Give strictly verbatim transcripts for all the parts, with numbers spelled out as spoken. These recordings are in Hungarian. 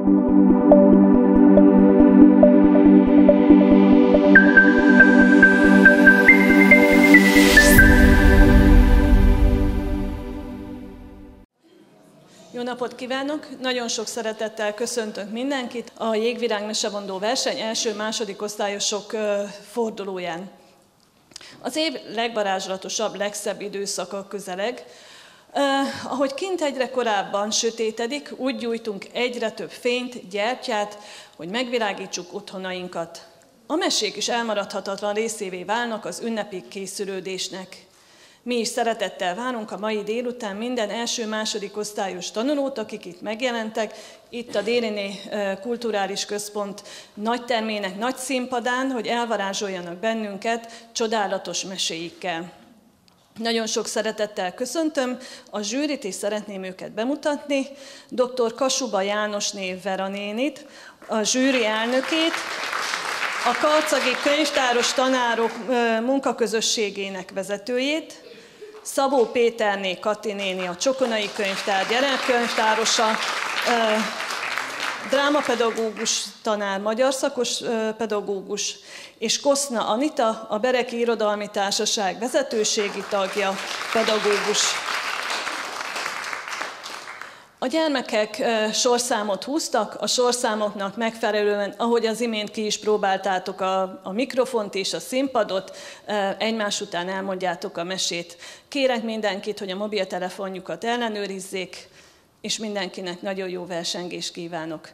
Jó napot kívánok! Nagyon sok szeretettel köszöntök mindenkit a Jégvirág mesevondó verseny első-második osztályosok fordulóján. Az év legvarázslatosabb, legszebb időszaka közeleg. Uh, ahogy kint egyre korábban sötétedik, úgy gyújtunk egyre több fényt, gyertyát, hogy megvilágítsuk otthonainkat. A mesék is elmaradhatatlan részévé válnak az ünnepi készülődésnek. Mi is szeretettel várunk a mai délután minden első-második osztályos tanulót, akik itt megjelentek, itt a Dériné Kulturális Központ nagy termének nagy színpadán, hogy elvarázsoljanak bennünket csodálatos meséikkel. Nagyon sok szeretettel köszöntöm a zsűrit, és szeretném őket bemutatni. doktor Kasuba Jánosné Vera nénit, a zsűri elnökét, a Karcagi Könyvtáros Tanárok munkaközösségének vezetőjét, Szabó Péterné Kati néni, a Csokonai Könyvtár gyerekkönyvtárosa, drámapedagógus tanár, magyar szakos pedagógus, és Koszna Anita, a Bereki Irodalmi Társaság vezetőségi tagja, pedagógus. A gyermekek sorszámot húztak, a sorszámoknak megfelelően, ahogy az imént ki is próbáltátok a, a mikrofont és a színpadot, egymás után elmondjátok a mesét. Kérek mindenkit, hogy a mobiltelefonjukat ellenőrizzék, és mindenkinek nagyon jó versengést kívánok.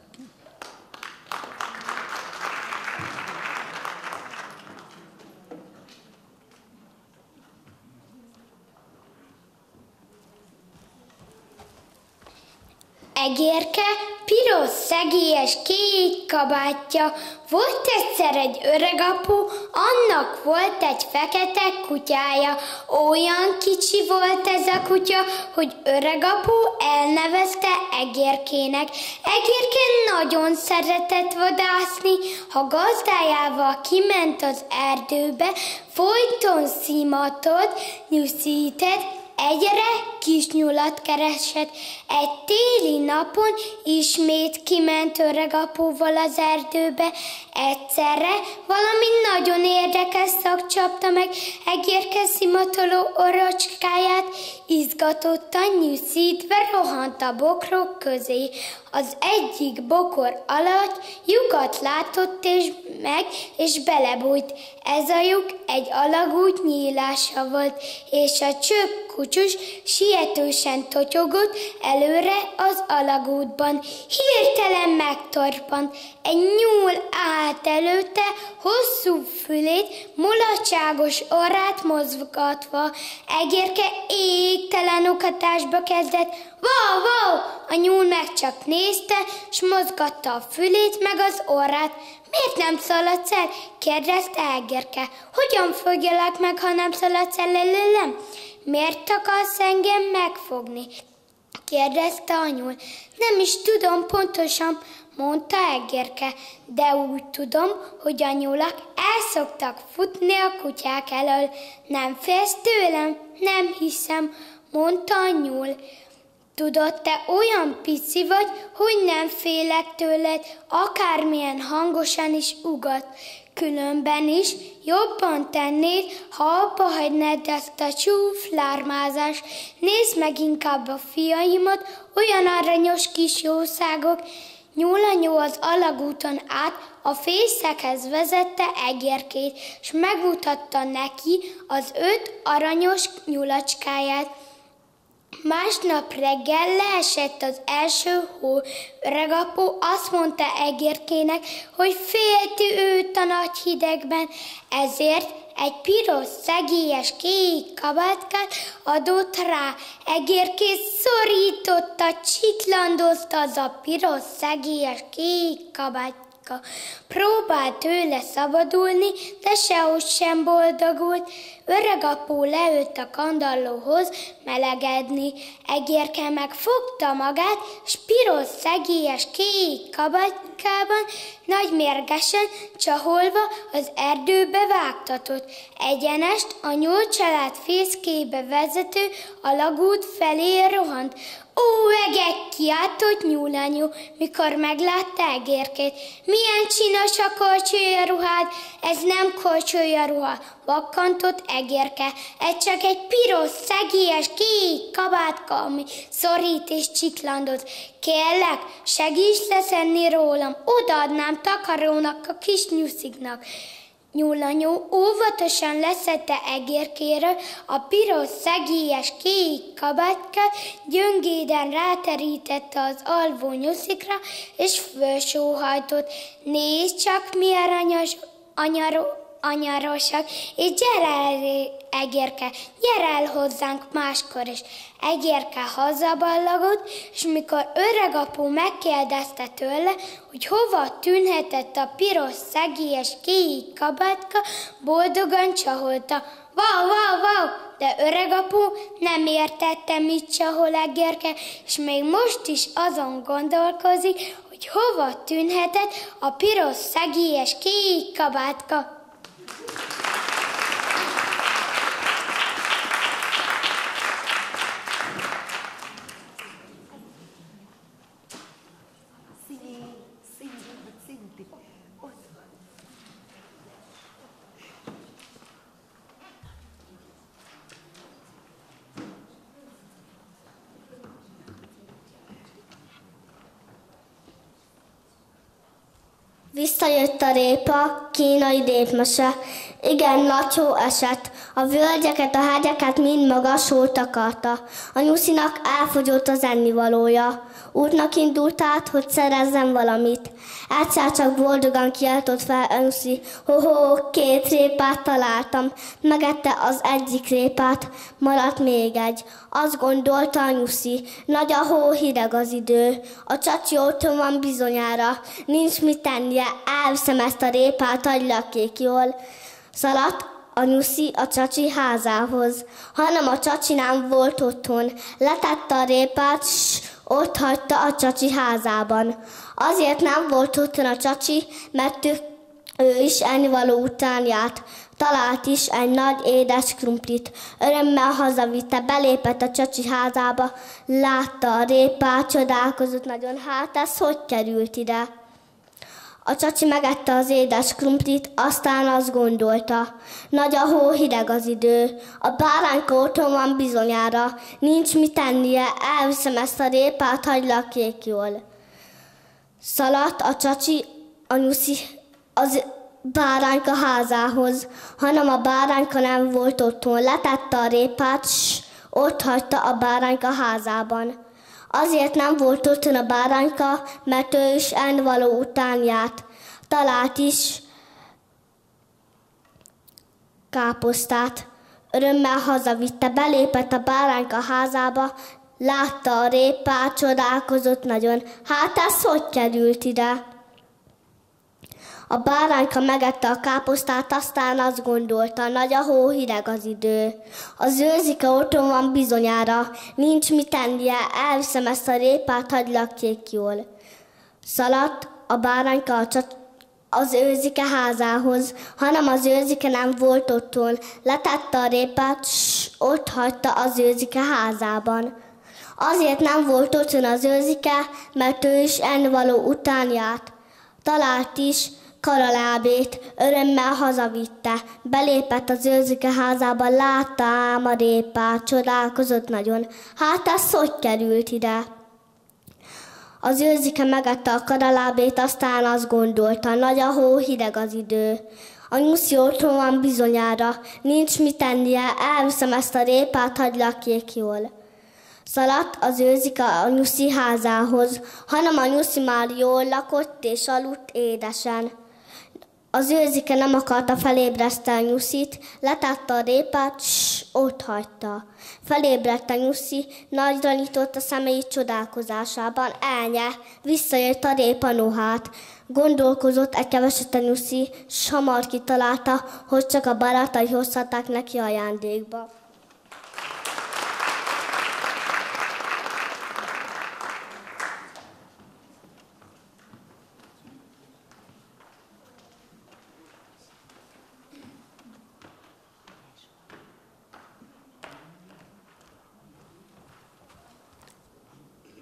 Egérke, piros, szegélyes, kék kabátja, volt egyszer egy öreg apu, annak volt egy fekete kutyája. Olyan kicsi volt ez a kutya, hogy öreg apu elnevezte Egérkének. Egérke nagyon szeretett vadászni, ha gazdájával kiment az erdőbe, folyton szimatott, nyuszített, egyre kis nyulat keresett. Egy téli napon ismét kiment öreg apuval az erdőbe. Egyszerre valami nagyon érdekes szag csapta meg Egérke szimatoló orocskáját, izgatottan nyűszítve rohant a bokrok közé. Az egyik bokor alatt lyukat látott és meg, és belebújt. Ez a lyuk egy alagút nyílása volt, és a csöpp kucsus sietősen totyogott előre az alagútban. Hirtelen megtorpant. Egy nyúl állt előtte, hosszú fülét, mulatságos orrát mozgatva. Egérke égtelen okatásba kezdett. Wow, wow! A nyúl meg csak nézte, s mozgatta a fülét meg az orrát. Miért nem szaladsz el? Kérdezte Egérke. Hogyan fogjalak meg, ha nem szaladsz el előlem? Miért akarsz engem megfogni? Kérdezte a nyúl. Nem is tudom pontosan, mondta Egérke, de úgy tudom, hogy a nyulak el szoktak futni a kutyák elől. Nem félsz tőlem? Nem hiszem, mondta a nyúl. Tudod, te olyan pici vagy, hogy nem félek tőled, akármilyen hangosan is ugat. Különben is jobban tennéd, ha abba hagynád ezt a csúflármázást. Nézd meg inkább a fiaimat, olyan aranyos kis jószágok. Nyúlanyó az alagúton át a fészekhez vezette Egérkét, s megmutatta neki az öt aranyos nyulacskáját. Másnap reggel leesett az első hó. Öreg apu azt mondta Egérkének, hogy félti őt a nagy hidegben, ezért egy piros, szegélyes, kék kabátkát adott rá. Egérkét szorította, csitlandozta az a piros, szegélyes, kék kabátkát. Próbált tőle szabadulni, de sehogy sem boldogult. Öreg apu leült a kandallóhoz melegedni. Egérke megfogta magát, s piros, szegélyes, kék kabátkában nagy mérgesen csaholva az erdőbe vágtatott. Egyenest a nyúl család fészkébe vezető alagút felé rohant. Ó, egek, kiáltott nyúlanyu, mikor meglátta egérkét. Milyen csinos a korcsolya ruhád, ez nem korcsolya ruha, vakkantott egérke. Ez csak egy piros, szegélyes, kék kabátka, ami szorít és csiklandot. Kérlek, segíts leszenni rólam, odaadnám takarónak a kis nyusziknak. Nyúlanyó óvatosan leszedte egérkéről a piros, szegélyes, kék kabátkát, gyöngéden ráterítette az alvó nyuszikra, és fölsóhajtott. Nézd csak, milyen aranyos, anyaró, anyarosak, és gyere el, egérke, gyere el hozzánk máskor is. Egérke hazaballagott, és mikor öregapu megkérdezte tőle, hogy hova tűnhetett a piros, szegélyes, kék kabátka, boldogan csaholta. Wow, wow, wow! De öregapu nem értette, mit csahol egérke, és még most is azon gondolkozik, hogy hova tűnhetett a piros, szegélyes, kék kabátka. Visszajött a répa, kínai népmese. Igen, nagy hó esett. A völgyeket, a hegyeket mind magasul takarta. A nyuszinak elfogyott az ennivalója. Útnak indult át, hogy szerezzen valamit. Egyszer csak boldogan kiáltott fel a nyuszi. Ho-ho, két répát találtam. Megette az egyik répát, maradt még egy. Azt gondolta a nyuszi, nagy a hó, hideg az idő. A csacsi otthon van bizonyára, nincs mit tennie, elviszem ezt a répát, agylak kék jól. Szaladt a nyuszi a csacsi házához, hanem a csacsi nem volt otthon. Letette a répát, s ott hagyta a csacsi házában. Azért nem volt otthon a csacsi, mert ő, ő is ennivaló után járt. Talált is egy nagy édes krumplit. Örömmel hazavitte, belépett a csacsi házába, látta a répát, csodálkozott nagyon, hát ez hogy került ide? A csacsi megette az édes krumplit, aztán azt gondolta, nagy a hó, hideg az idő, a bárányka otthon van bizonyára, nincs mit tennie, elviszem ezt a répát, hagylak kék jól. Szaladt a csacsi a nyuszi az bárányka házához, hanem a bárányka nem volt otthon. Letette a répát, s ott hagyta a bárányka házában. Azért nem volt otthon a bárányka, mert ő is ennivaló után járt. Talált is káposztát. Örömmel hazavitte, belépett a bárányka házába, látta a répát, csodálkozott nagyon. Hát ez hogy került ide? A bárányka megette a káposztát, aztán azt gondolta, nagy a hó, hideg az idő. Az őzike otthon van bizonyára, nincs mit tennie, elviszem ezt a répát, hagylak kék jól. Szaladt a bárányka a csat- az őzike házához, hanem az őzike nem volt otthon. Letette a répát, s ott hagyta az őzike házában. Azért nem volt otthon az őzike, mert ő is ennivaló után járt. Talált is karalábét, örömmel hazavitte. Belépett az őzike házába, látta ám a répát, csodálkozott nagyon. Hát ez hogy került ide? Az őzike megette a karalábét, aztán azt gondolta, nagy a hó, hideg az idő. A nyuszi otthon van bizonyára, nincs mit tennie, elviszem ezt a répát, hagylak kék jól. Szaladt az őzike a nyuszi házához, hanem a nyuszi már jól lakott és aludt édesen. Az őzike nem akarta felébreszteni a nyuszit, letette a répát, s ott hagyta. Felébredt a nyuszi, nagyra nyitott a szemeit csodálkozásában, elnye, visszajött a répa nohát. Gondolkozott egy keveset a nyuszi, s hamar kitalálta, hogy csak a barátai hozhatták neki ajándékba.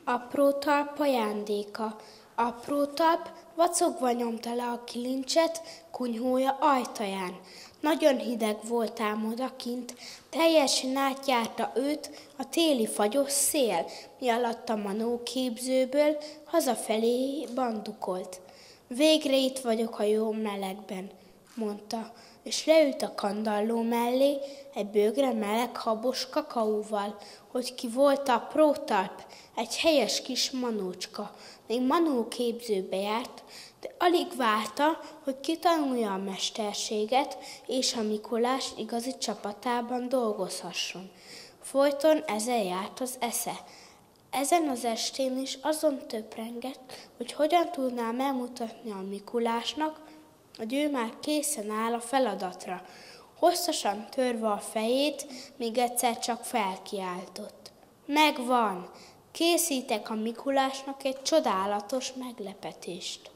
Apró talp ajándéka. Apró talp vacogva nyomta le a kilincset kunyhója ajtaján. Nagyon hideg volt ám odakint, teljesen átjárta őt a téli fagyos szél, mi alatt a manóképzőből hazafelé bandukolt. Végre itt vagyok a jó melegben, mondta, és leült a kandalló mellé egy bőgre meleg habos kakaóval, hogy ki volt apró talp, egy helyes kis manócska. Még manóképzőbe járt, de alig várta, hogy kitanulja a mesterséget, és a Mikulás igazi csapatában dolgozhasson. Folyton ezen járt az esze. Ezen az estén is azon töprengett, hogy hogyan tudná megmutatni a Mikulásnak, hogy ő már készen áll a feladatra. Hosszasan törve a fejét, még egyszer csak felkiáltott. Megvan! Készítek a Mikulásnak egy csodálatos meglepetést.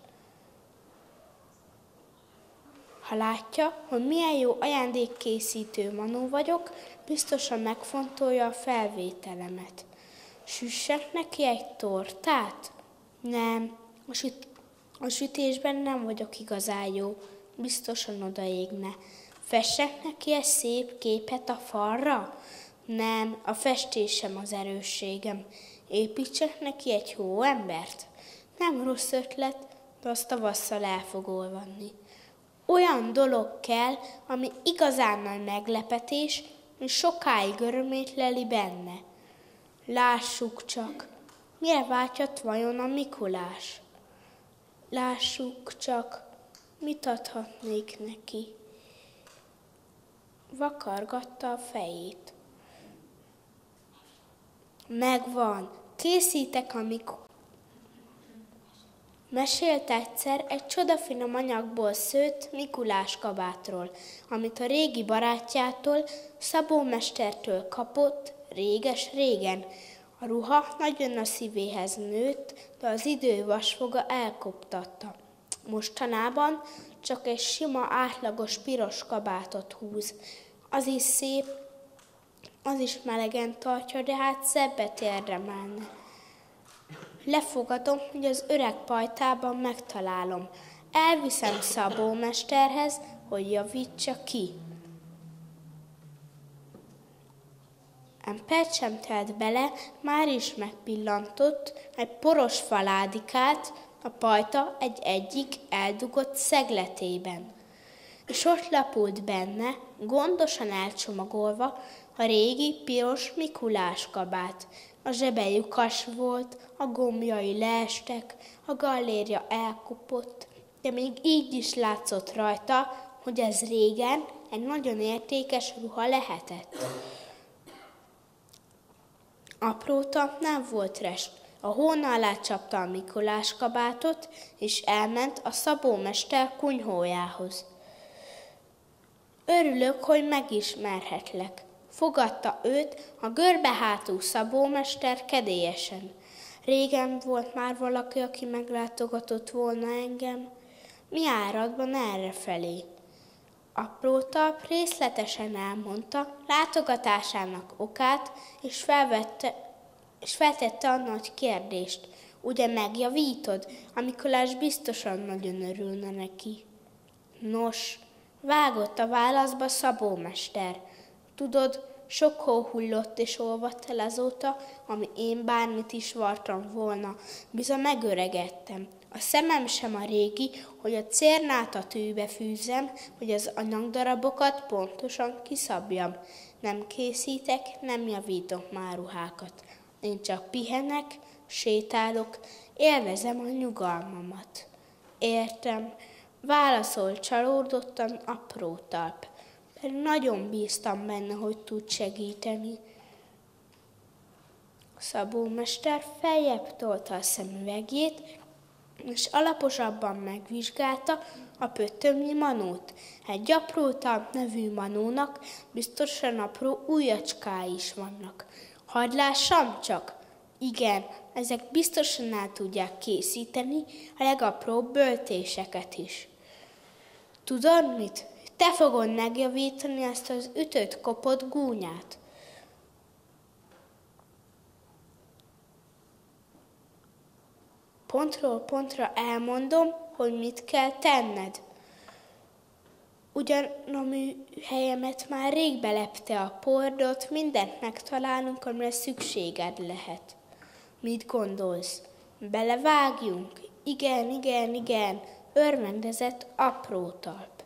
Ha látja, hogy milyen jó ajándékkészítő manó vagyok, biztosan megfontolja a felvételemet. Süssek neki egy tortát? Nem, a, süt- a sütésben nem vagyok igazán jó, biztosan odaégne. Fessek neki egy szép képet a falra? Nem, a festés sem az erősségem. Építsek neki egy hóembert? Nem rossz ötlet, de azt tavasszal el fog olvadni. Olyan dolog kell, ami igazán nagy meglepetés, és sokáig örömét leli benne. Lássuk csak, mire vágyhat vajon a Mikulás? Lássuk csak, mit adhatnék neki? Vakargatta a fejét. Megvan, készítek a Mikulás. Mesélt egyszer egy csodafinom anyagból szőtt Mikulás kabátról, amit a régi barátjától, Szabó mestertől kapott réges-régen. A ruha nagyon a szívéhez nőtt, de az idő vasfoga elkoptatta. Mostanában csak egy sima, átlagos piros kabátot húz. Az is szép, az is melegen tartja, de hát szebbet érdemelne. Lefogadom, hogy az öreg pajtában megtalálom. Elviszem Szabó mesterhez, hogy javítsa ki. Ám perc sem telt bele, már is megpillantott egy poros faládikát a pajta egy egyik eldugott szegletében. És ott lapult benne, gondosan elcsomagolva, a régi piros Mikulás kabát. A zsebe lyukas volt, a gombjai leestek, a gallérja elkopott, de még így is látszott rajta, hogy ez régen egy nagyon értékes ruha lehetett. Apróta nem volt rest. A hóna alá csapta a Mikulás kabátot, és elment a Szabó mester kunyhójához. Örülök, hogy megismerhetlek. Fogadta őt a görbehátú Szabó mester kedélyesen. Régen volt már valaki, aki meglátogatott volna engem. Mi áradban errefelé? Apró talp részletesen elmondta látogatásának okát, és, felvette, és feltette a nagy kérdést. Ugye megjavítod? A Mikulás biztosan nagyon örülne neki. Nos, vágott a válaszba Szabó mester. Tudod, sok hó hullott és olvadt el azóta, ami én bármit is vartam volna. Bizony megöregedtem. A szemem sem a régi, hogy a cérnát a tűbe fűzzem, hogy az anyagdarabokat pontosan kiszabjam. Nem készítek, nem javítok már ruhákat. Én csak pihenek, sétálok, élvezem a nyugalmamat. Értem, válaszolt csalódottan Apró talp. Pedig nagyon bíztam benne, hogy tud segíteni. Szabó mester feljebb tolta a szemüvegjét, és alaposabban megvizsgálta a pöttömnyi manót. Egy apró talp nevű manónak biztosan apró ujjacskái is vannak. Hadd lássam csak! Igen, ezek biztosan el tudják készíteni a legapróbb böltéseket is. Tudod mit? Te fogod megjavítani ezt az ütött, kopott gúnyát. Pontról pontra elmondom, hogy mit kell tenned. Ugyan a műhelyemet már rég belepte a pordot, mindent megtalálunk, amire szükséged lehet. Mit gondolsz? Belevágjunk? Igen, igen, igen, örvendezett Aprótalp.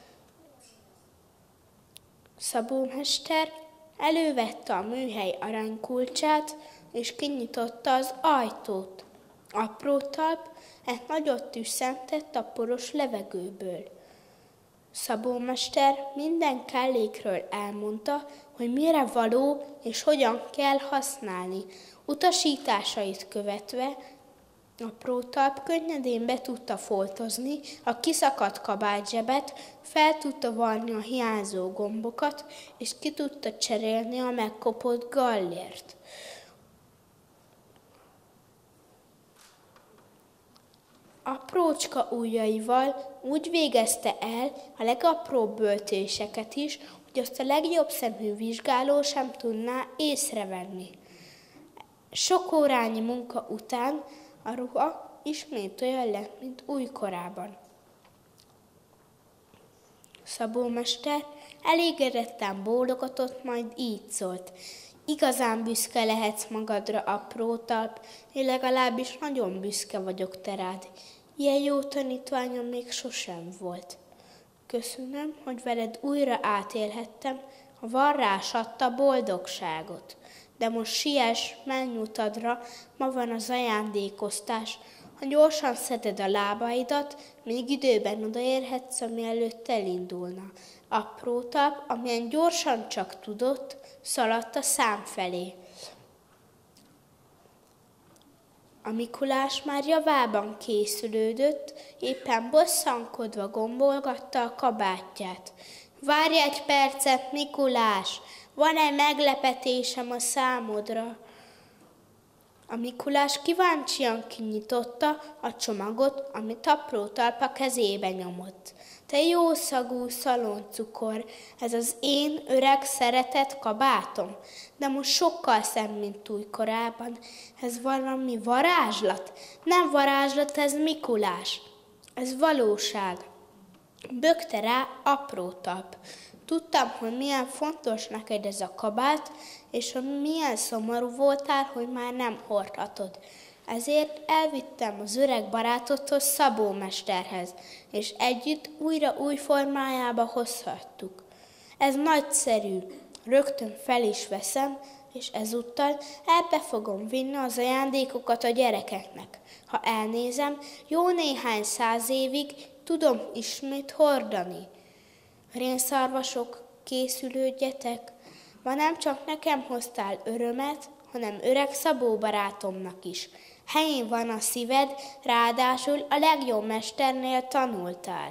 Szabómester elővette a műhely aranykulcsát, és kinyitotta az ajtót. Aprótalp egy nagyot tüsszentett a poros levegőből. Szabómester minden kellékről elmondta, hogy mire való és hogyan kell használni. Utasításait követve Aprótalp könnyedén be tudta foltozni a kiszakadt kabátzsebet, fel tudta varni a hiányzó gombokat, és ki tudta cserélni a megkopott gallért. Aprócska ujjaival úgy végezte el a legapróbb böltéseket is, hogy azt a legjobb szemű vizsgáló sem tudná észrevenni. Sok órányi munka után a ruha ismét olyan lett, mint újkorában. Szabómester elégedetten bólogatott, majd így szólt. Igazán büszke lehetsz magadra, Aprótalp, én legalábbis nagyon büszke vagyok te rád. Ilyen jó tanítványom még sosem volt. Köszönöm, hogy veled újra átélhettem a varrás adta boldogságot. De most siess, menj utadra, ma van az ajándékoztás. Ha gyorsan szeded a lábaidat, még időben odaérhetsz, ami előtt elindulna. Aprótalp, amilyen gyorsan csak tudott, szaladt a szám felé. A Mikulás már javában készülődött, éppen bosszankodva gombolgatta a kabátját. Várj egy percet, Mikulás! Van egy meglepetésem a számodra. A Mikulás kíváncsian kinyitotta a csomagot, amit Aprótalp a kezébe nyomott. Te jó szagú szaloncukor, ez az én öreg szeretett kabátom, de most sokkal szebb, mint újkorában. Ez valami varázslat? Nem varázslat, ez Mikulás. Ez valóság. Bökte rá Aprótalp. Tudtam, hogy milyen fontos neked ez a kabát, és hogy milyen szomorú voltál, hogy már nem hordhatod. Ezért elvittem az öreg barátodhoz, Szabómesterhez, és együtt újra új formájába hozhattuk. Ez nagyszerű, rögtön fel is veszem, és ezúttal ebbe fogom vinni az ajándékokat a gyerekeknek. Ha elnézem, jó néhány száz évig tudom ismét hordani. Rénszarvasok, készülődjetek, ma nem csak nekem hoztál örömet, hanem öreg Szabó barátomnak is. Helyén van a szíved, ráadásul a legjobb mesternél tanultál.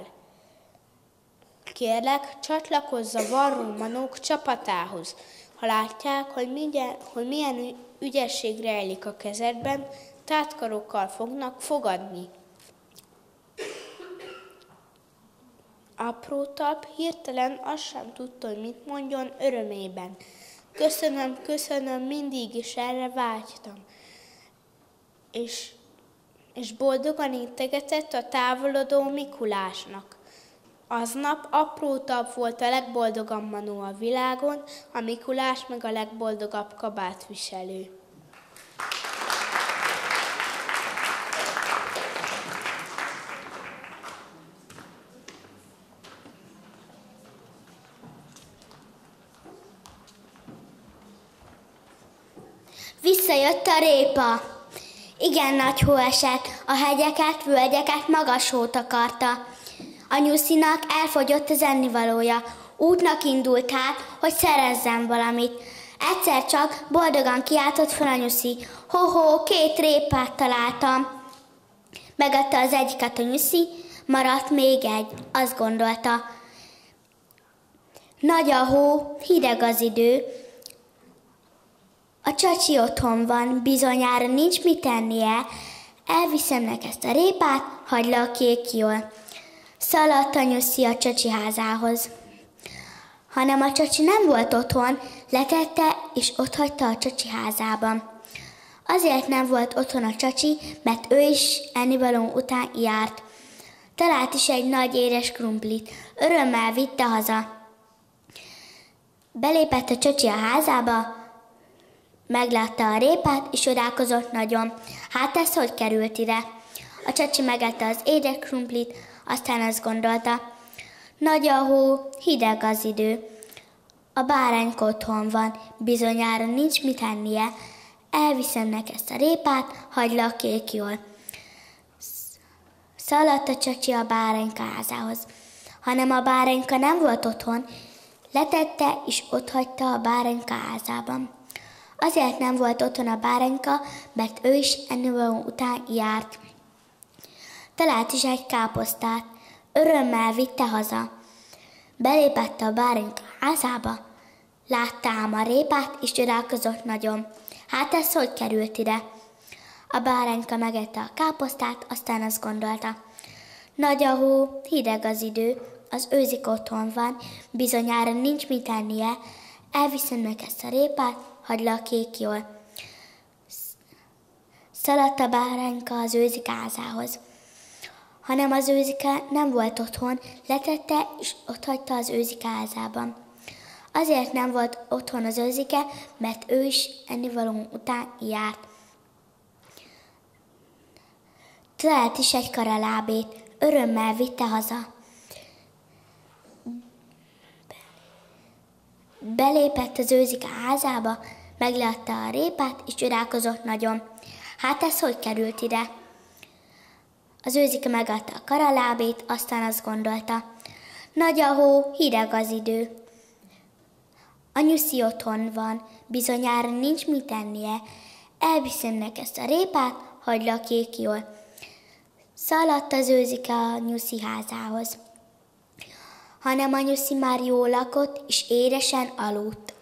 Kérlek, csatlakozz a varrómanók csapatához. Ha látják, hogy, milyen, hogy milyen ügyesség rejlik a kezedben, tátkarokkal fognak fogadni. Aprótalp hirtelen azt sem tudta, hogy mit mondjon örömében. Köszönöm, köszönöm, mindig is erre vágytam. És, és boldogan integetett a távolodó Mikulásnak. Aznap Aprótalp volt a legboldogabb manó a világon, a Mikulás meg a legboldogabb kabátviselő. Visszajött a répa. Igen nagy hó esett, a hegyeket, völgyeket magas hó takarta. A Nyuszinak elfogyott az ennivalója. Útnak indult át, hogy szerezzen valamit. Egyszer csak boldogan kiáltott fel a Nyuszi. Ho-ho, két répát találtam. Megadta az egyiket a Nyuszi, maradt még egy, azt gondolta. Nagy a hó, hideg az idő. A csacsi otthon van, bizonyára nincs mit tennie. Elviszem neki ezt a répát, hagylak kék jól. Szaladt a Nyuszi a csacsi házához. Hanem a csacsi nem volt otthon, letette és otthagyta a csacsi házában. Azért nem volt otthon a csacsi, mert ő is ennivaló után járt. Talált is egy nagy édes krumplit, örömmel vitte haza. Belépett a csacsi a házába, meglátta a répát, és csodálkozott nagyon. Hát ez hogy került ide? A csacsi megette az édes krumplit, aztán azt gondolta, nagy a hó, hideg az idő. A bárány otthon van, bizonyára nincs mit ennie. Elviszem neki ezt a répát, hagylak kék jól. Szaladt a csacsi a bárányka házához. Hanem a bárányka nem volt otthon, letette és otthagyta a bárányka házában. Azért nem volt otthon a bárányka, mert ő is ennivaló után járt. Talált is egy káposztát, örömmel vitte haza. Belépett a bárányka házába, látta ám a répát, és csodálkozott nagyon. Hát ez hogy került ide? A bárányka megette a káposztát, aztán azt gondolta. Nagy a hó, hideg az idő, az őzik otthon van, bizonyára nincs mit ennie, elviszem meg ezt a répát, hagylak kék jól. Szaladt a bárányka az őzik házához. Hanem az őzike nem volt otthon, letette és otthagyta az őzik házában. Azért nem volt otthon az őzike, mert ő is ennivaló után járt. Talált is egy karalábét, örömmel vitte haza. Belépett az őzike házába, meglátta a répát, és csodálkozott nagyon. Hát ez hogy került ide? Az őzike megadta a karalábét, aztán azt gondolta. Nagy a hó, hideg az idő. A nyuszi otthon van, bizonyára nincs mit ennie. Elviszem neki ezt a répát, hagylak kék jól. Szaladt az őzike a nyuszi házához. Hanem a nyuszi már jól lakott, és édesen aludt.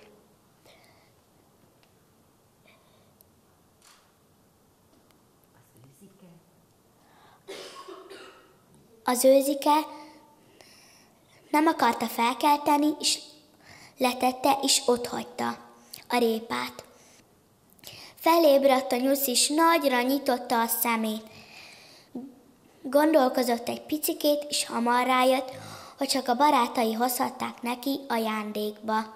Az őzike nem akarta felkelteni, és letette, és otthagyta a répát. Felébredt a nyuszi, és nagyra nyitotta a szemét. Gondolkozott egy picikét, és hamar rájött, hogy csak a barátai hozhatták neki ajándékba.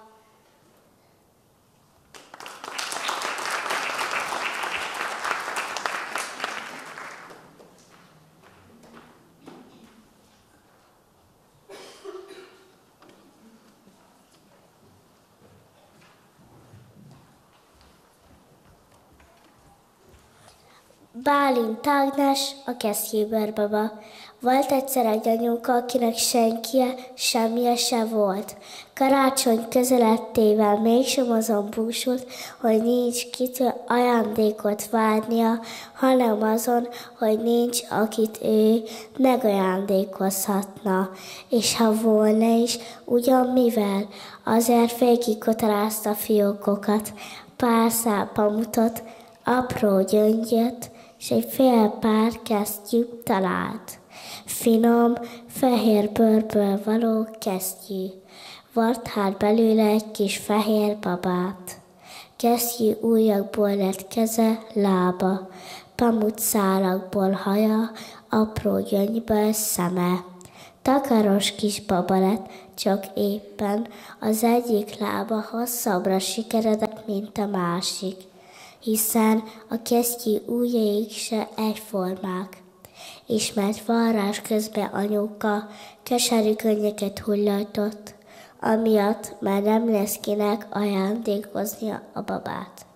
Bálint Ágnes, a kesztyűbőrbaba. Volt egyszer egy anyuka, akinek senkie, semmije se volt. Karácsony közelettével mégsem azon búsult, hogy nincs kitől ajándékot várnia, hanem azon, hogy nincs, akit ő megajándékozhatna. És ha volna is, ugyan mivel? Azért végigkotorázta a fiókokat, pár szál pamutot, apró gyöngyöt, és egy fél pár kesztyűt talált. Finom, fehér bőrből való kesztyű. Vart hát belőle egy kis fehér babát. Kesztyű ujjakból lett keze, lába, pamut szálakból haja, apró gyöngyből szeme. Takaros kis baba lett, csak éppen az egyik lába hosszabbra sikeredett, mint a másik, hiszen a kesztyű ujjaik se egyformák. Ismert varrás közben anyuka keserű könnyeket hullatott, amiatt már nem lesz kinek ajándékoznia a babát.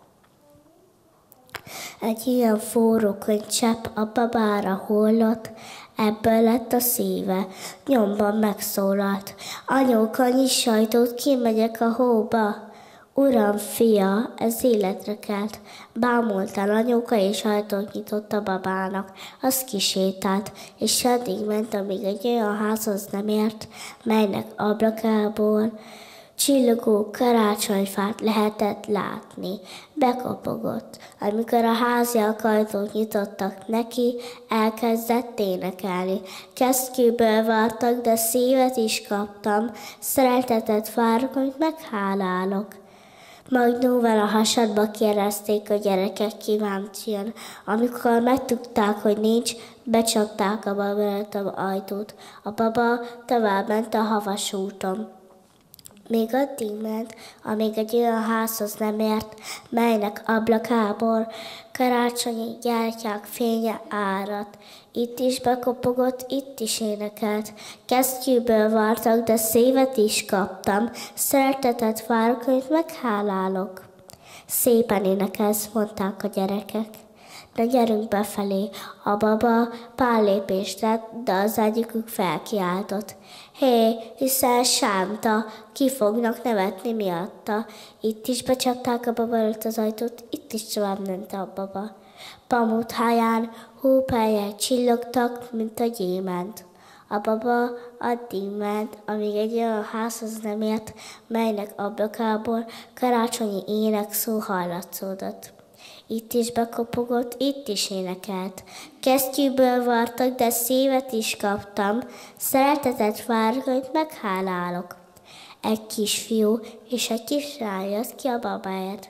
Egy ilyen forró könycsepp a babára hullott, ebből lett a szíve, nyomban megszólalt. Anyuka, nyiss ajtót, kimegyek a hóba. Uram, fia, ez életre kelt. Bámultál anyuka, és ajtót nyitott a babának. Az kisétált, és addig ment, amíg egy olyan házhoz nem ért, melynek ablakából csillogó karácsonyfát lehetett látni. Bekopogott. Amikor a háziak ajtót nyitottak neki, elkezdett énekelni. Kesztyűből vartak, de szívet is kaptam. Szeretetet várok, amit meghálálok. Magnóval a hasadba kérdezték a gyerekek kíváncsian. Amikor megtudták, hogy nincs, becsapták a baba előtt az ajtót. A baba tovább ment a havas úton. Még addig ment, amíg egy olyan házhoz nem ért, melynek ablakából karácsonyi gyertyák fénye áradt. Itt is bekopogott, itt is énekelt. Kesztyűből vartak, de szívet is kaptam. Szeretetet várok, amit meghálálok. Szépen énekelsz, mondták a gyerekek. De gyerünk befelé. A baba pár lépést tett, de az egyikük felkiáltott. Hé, hiszen Sánta, ki fognak nevetni miatta. Itt is becsapták a baba előtt az ajtót, itt is tovább ment a baba. Pamutháján hópelyek csillogtak, mint a gyémánt. A baba addig ment, amíg egy olyan házhoz nem ért, melynek ablakából karácsonyi ének szó hallatszódott. Itt is bekopogott, itt is énekelt. Kesztyűből vartak, de szívet is kaptam. Szeretetet várok, hogy meghálálok. Egy kisfiú és egy kislány jött ki a babáért.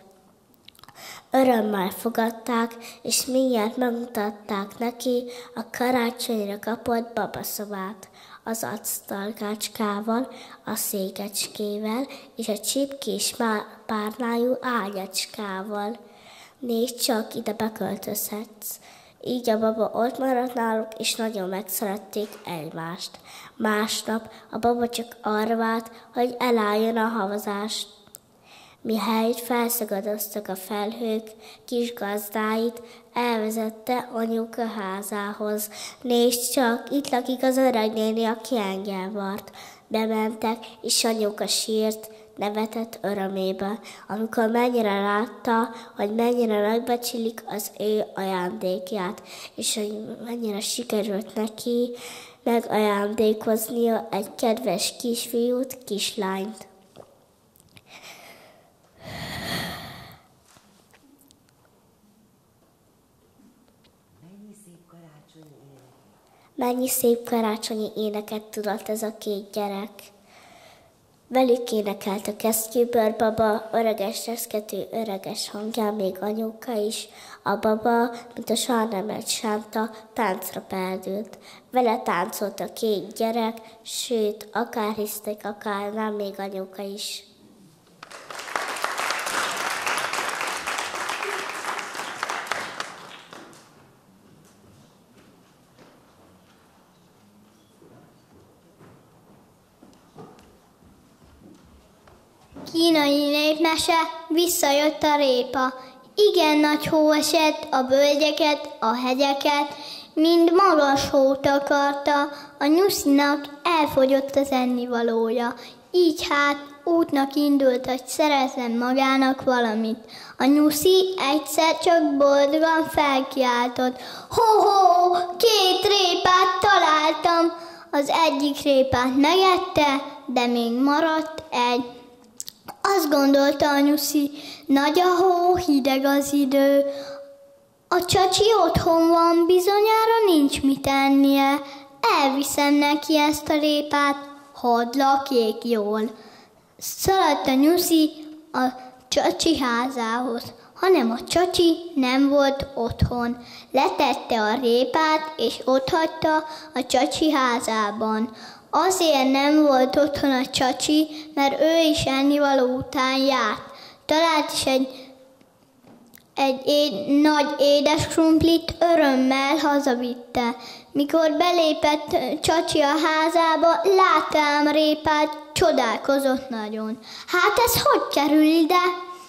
Örömmel fogadták, és mindjárt megmutatták neki a karácsonyra kapott babaszobát, az asztalkácskával, a székecskével és a csipkés párnájú ágyacskával. Nézd csak, ide beköltözhetsz. Így a baba ott maradt náluk, és nagyon megszerették egymást. Másnap a baba csak arra várt, hogy elálljon a havazást. Mihelyt felszagadoztak a felhők, kis gazdáit elvezette anyuka házához. Nézd csak, itt lakik az öreg néni, aki engem vart. Bementek, és anyuka sírt, nevetett örömébe, amikor mennyire látta, hogy mennyire megbecsülik az ő ajándékját, és hogy mennyire sikerült neki megajándékoznia egy kedves kisfiút, kislányt. Mennyi szép karácsonyi éneket tudott ez a két gyerek. Velük énekelt a kesztyűből baba, öreges reszkető, öreges hangján még anyuka is. A baba, mint a soha nem lett Sánta, táncra perdült. Vele táncolt a két gyerek, sőt, akár hisztek, akár nem, még anyuka is. Kínai népmese, visszajött a répa. Igen nagy hó esett, a völgyeket, a hegyeket, mind magas hót akarta, a nyuszinak elfogyott az ennivalója. Így hát útnak indult, hogy szerezzen magának valamit. A nyuszi egyszer csak boldogan felkiáltott. Ho-ho, két répát találtam! Az egyik répát megette, de még maradt egy. Azt gondolta a nyuszi, nagy a hó, hideg az idő. A csacsi otthon van, bizonyára nincs mit ennie. Elviszem neki ezt a répát, hadd lakjék jól. Szaladt a nyuszi a csacsi házához, hanem a csacsi nem volt otthon. Letette a répát, és otthagyta a csacsi házában. Azért nem volt otthon a csacsi, mert ő is ennivaló után járt. Talált is egy, egy éd, nagy édes krumplit, örömmel hazavitte. Mikor belépett csacsi a házába, látta ám répát, csodálkozott nagyon. Hát ez hogy kerül ide?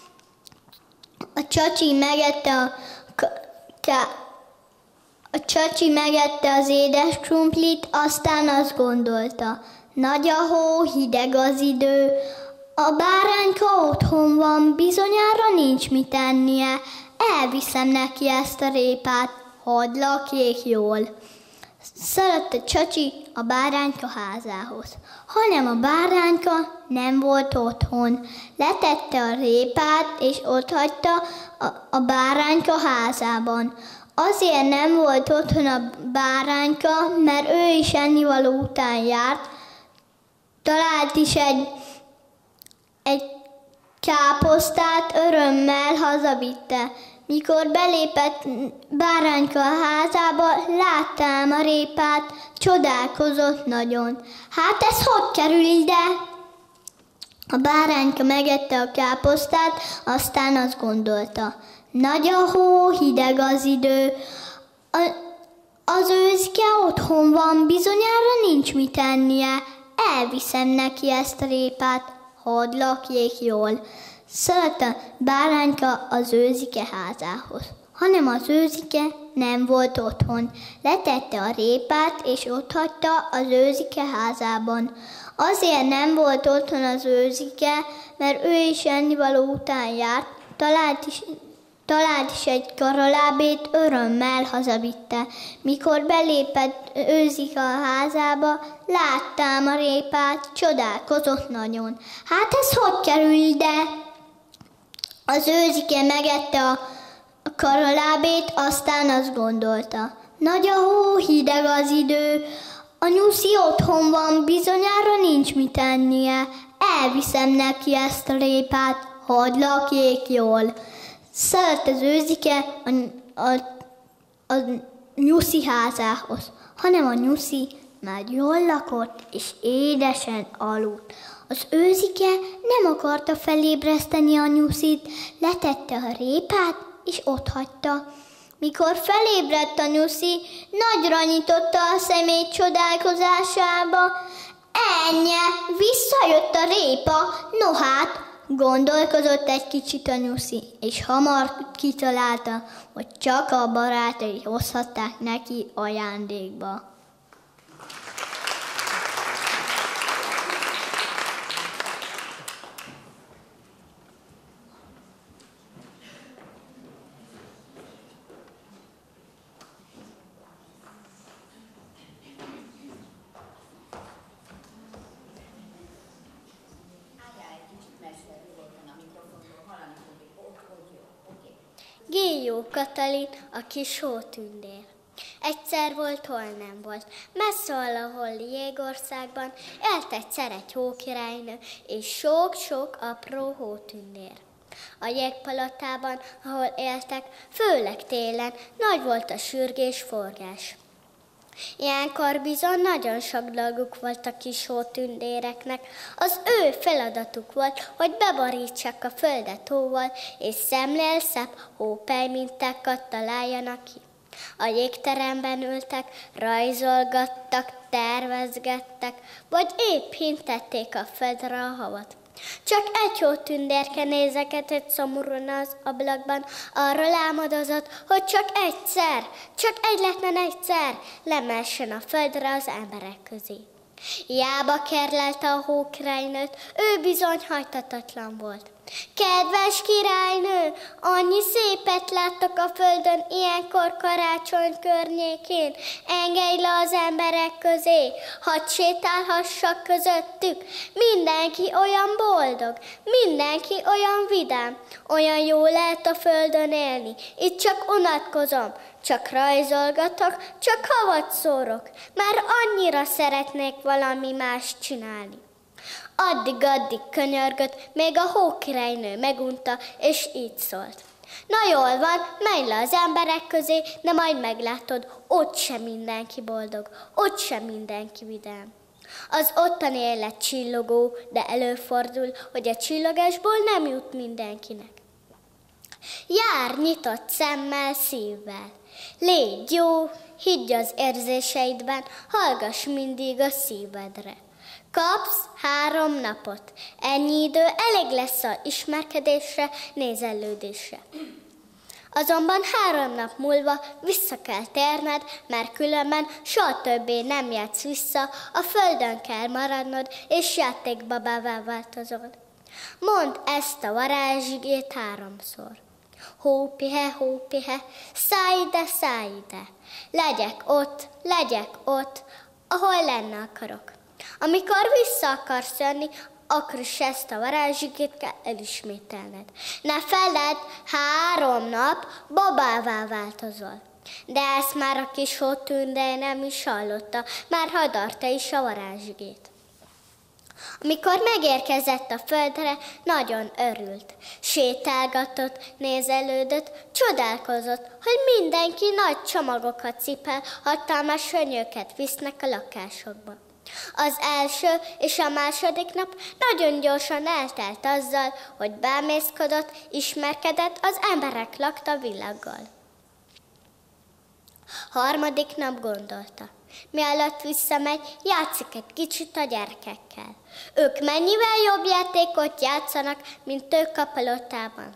A csacsi megette a... K- A csacsi megette az édes krumplit, aztán azt gondolta, nagy a hó, hideg az idő, a bárányka otthon van, bizonyára nincs mit ennie, elviszem neki ezt a répát, hadd lakjék jól. Szaladt a csacsi a bárányka házához, hanem a bárányka nem volt otthon. Letette a répát, és otthagyta a, a bárányka házában. Azért nem volt otthon a bárányka, mert ő is ennivaló után járt. Talált is egy, egy káposztát örömmel hazavitte. Mikor belépett Bárányka a házába, látta ám a répát, csodálkozott nagyon. Hát ez hogy kerül ide? A bárányka megette a káposztát, aztán azt gondolta. Nagy a hó, hideg az idő. A, az őszke otthon van, bizonyára nincs mit ennie. Elviszem neki ezt a répát, hadd lakjék jól. Szaladt a bárányka az őzike házához, hanem az őzike nem volt otthon. Letette a répát, és otthagyta az őzike házában. Azért nem volt otthon az őzike, mert ő is ennivaló után járt, talált is, talált is egy karalábét, örömmel hazavitte. Mikor belépett őzike a házába, láttam a répát, csodálkozott nagyon. Hát ez hogy kerül ide? Az őzike megette a karalábét, aztán azt gondolta. Nagy a hó, hideg az idő, a nyuszi otthon van, bizonyára nincs mit ennie. Elviszem neki ezt a répát, hadd lakjék jól. Szaladt az őzike a, a, a nyuszi házához, hanem a nyuszi már jól lakott és édesen aludt. Az őzike nem akarta felébreszteni a nyuszit, letette a répát és otthagyta. Mikor felébredt a nyuszi, nagyra nyitotta a szemét csodálkozásába. Ennyi, visszajött a répa, no hát, gondolkozott egy kicsit a nyuszi, és hamar kitalálta, hogy csak a barátai hozhatták neki ajándékba. Gélyó Katalin, a kis hótündér. Egyszer volt, hol nem volt. Messze valahol Jégországban élt egyszer egy hókirálynő és sok-sok apró hótündér. A jégpalotában, ahol éltek, főleg télen nagy volt a sürgés-forgás. Ilyenkor bizony nagyon sok dolguk volt a kis hótündéreknek. Az ő feladatuk volt, hogy bebarítsák a földet hóval, és szemlél-szebb hópelymintákat találjanak ki. A jégteremben ültek, rajzolgattak, tervezgettek, vagy épp hintették a földre a havat. Csak egy hótündérke nézekedett szomorúan az ablakban, arról álmodozott, hogy csak egyszer, csak egyetlen egyszer lemessen a földre az emberek közé. Hiába kerlelte a hókirálynőt, ő bizony hajtatatlan volt. Kedves királynő, annyi szépet láttok a földön ilyenkor karácsony környékén. Engedj le az emberek közé, hadd sétálhassak közöttük. Mindenki olyan boldog, mindenki olyan vidám. Olyan jó lehet a földön élni. Itt csak unatkozom, csak rajzolgatok, csak havat szórok. Már annyira szeretnék valami más csinálni. Addig-addig könyörgött, még a hókirálynő megunta, és így szólt. Na jól van, menj le az emberek közé, de majd meglátod, ott sem mindenki boldog, ott sem mindenki vidám. Az ottani élet csillogó, de előfordul, hogy a csillogásból nem jut mindenkinek. Jár nyitott szemmel, szívvel. Légy jó, higgy az érzéseidben, hallgass mindig a szívedre. Kapsz három napot. Ennyi idő elég lesz az ismerkedésre, nézelődésre. Azonban három nap múlva vissza kell térned, mert különben soha többé nem játsz vissza, a földön kell maradnod, és játékbabává változol. Mondd ezt a varázsigét háromszor. Hópihe, hópihe, szállj ide, szállj ide. Legyek ott, legyek ott, ahol lenni akarok. Amikor vissza akarsz jönni, akkor is ezt a varázsigét kell elismételned. Ne feledd, három nap babává változol. De ezt már a kis hótündér nem is hallotta, már hadarta is a varázsigét. Amikor megérkezett a földre, nagyon örült. Sétálgatott, nézelődött, csodálkozott, hogy mindenki nagy csomagokat cipel, hatalmas sönyöket visznek a lakásokba. Az első és a második nap nagyon gyorsan eltelt azzal, hogy bámészkodott, ismerkedett, az emberek lakta világgal. Harmadik nap gondolta. Mielőtt visszamegy, játszik egy kicsit a gyerekekkel. Ők mennyivel jobb játékot játszanak, mint ők a palotában.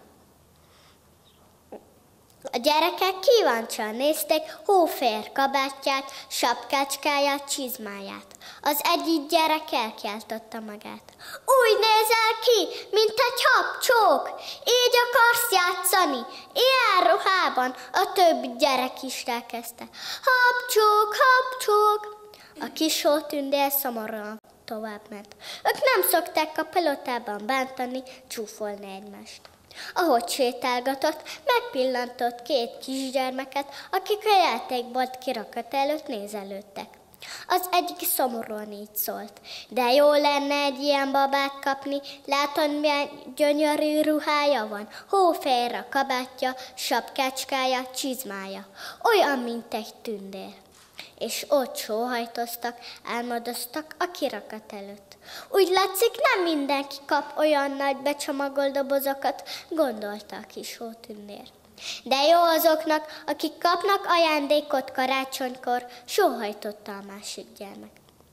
A gyerekek kíváncsian nézték Hófér kabátját, sapkácskáját, csizmáját. Az egyik gyerek elkiáltotta magát. Úgy nézel ki, mint egy habcsók! Így akarsz játszani? Ilyen ruhában? A többi gyerek is elkezdte. Habcsók, habcsók! A kis hótündér szomorúan továbbment. Ők nem szokták a palotában bántani, csúfolni egymást. Ahogy sétálgatott, megpillantott két kisgyermeket, akik a játékbolt kirakat előtt nézelődtek. Az egyik szomorúan így szólt. De jó lenne egy ilyen babát kapni, látod, milyen gyönyörű ruhája van, hófehér a kabátja, sapkácskája, csizmája. Olyan, mint egy tündér. És ott sóhajtoztak, álmodoztak a kirakat előtt. Úgy látszik, nem mindenki kap olyan nagy becsomagolt dobozokat, gondolta a kis hótündér. De jó azoknak, akik kapnak ajándékot karácsonykor, sóhajtotta a másik gyermek.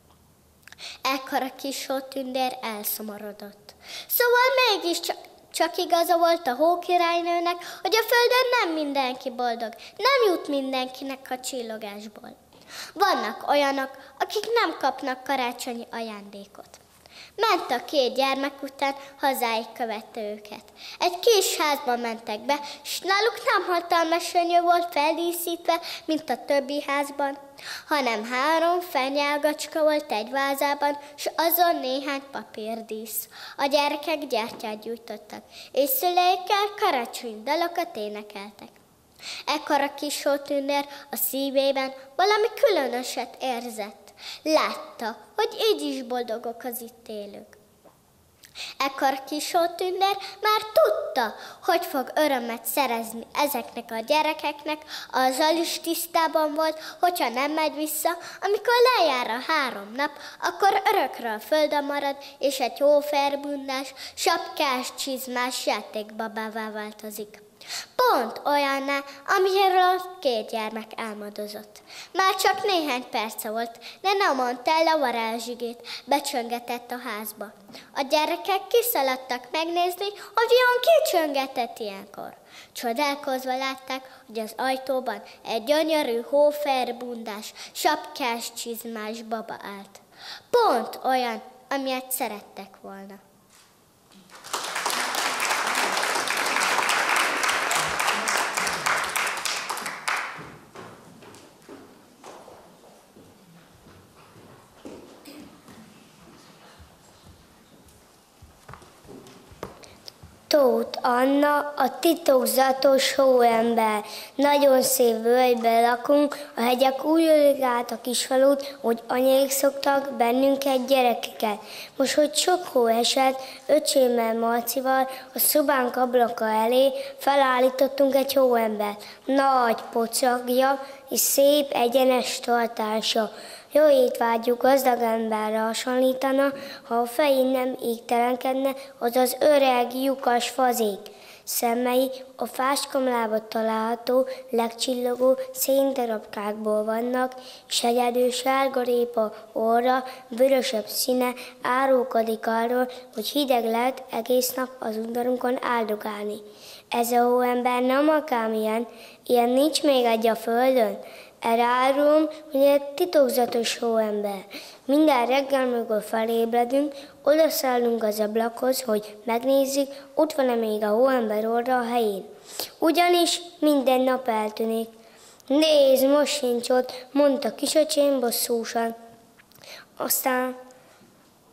Ekkor a kis hótündér elszomorodott. Szóval mégiscsak csak igaza volt a hókirálynőnek, hogy a földön nem mindenki boldog, nem jut mindenkinek a csillogásból. Vannak olyanok, akik nem kapnak karácsonyi ajándékot. Ment a két gyermek után, hazáig követte őket. Egy kis házba mentek be, s náluk nem hatalmas sönyő volt feldíszítve, mint a többi házban, hanem három fenyálgacska volt egy vázában, s azon néhány papírdísz. A gyerekek gyertyát gyújtottak, és szüleikkel karácsonyi dalokat énekeltek. Ekkor a kis hótündér a szívében valami különöset érzett. Látta, hogy így is boldogok az itt élők. Ekkor a kis hótündér már tudta, hogy fog örömet szerezni ezeknek a gyerekeknek, azzal is tisztában volt, hogyha nem megy vissza, amikor lejár a három nap, akkor örökre a földön marad, és egy hófehérbundás, sapkás, csizmás játékbabává változik. Pont olyanná, amiről két gyermek álmodozott. Már csak néhány perce volt, de nem mondta el a varázsigét, becsöngetett a házba. A gyerekek kiszaladtak megnézni, hogy olyan kicsöngetett ilyenkor. Csodálkozva látták, hogy az ajtóban egy gyönyörű hófehérbundás, sapkás, csizmás baba állt. Pont olyan, amilyet szerettek volna. Tóth Anna, a titokzatos hóember. Nagyon szép völgyben lakunk, a hegyek úgy ölik át a kisfalut, hogy anyáik szoktak bennünket, gyerekeket. Most, hogy sok hó esett, öcsémmel, Marcival a szobánk ablaka elé felállítottunk egy hóembert. Nagy pocakja és szép egyenes tartása. Jó étvágyú gazdag emberre hasonlítana, ha a fején nem égtelenkedne, az az öreg, lyukas fazék. Szemei a fáskamlában található legcsillogó széndarabkákból vannak, s egyedül sárgarépa orra, vörösebb színe árulkodik arról, hogy hideg lehet egész nap az udvarunkon áldogálni. Ez a hóember nem akármilyen, ilyen nincs még egy a földön. Erre árulom, hogy egy titokzatos hóember. Minden reggel, amikor felébredünk, odaszállunk az ablakhoz, hogy megnézzük, ott van-e még a hóember orra a helyén. Ugyanis minden nap eltűnik. Nézd, most sincs ott, mondta kisöcsém bosszúsan. Aztán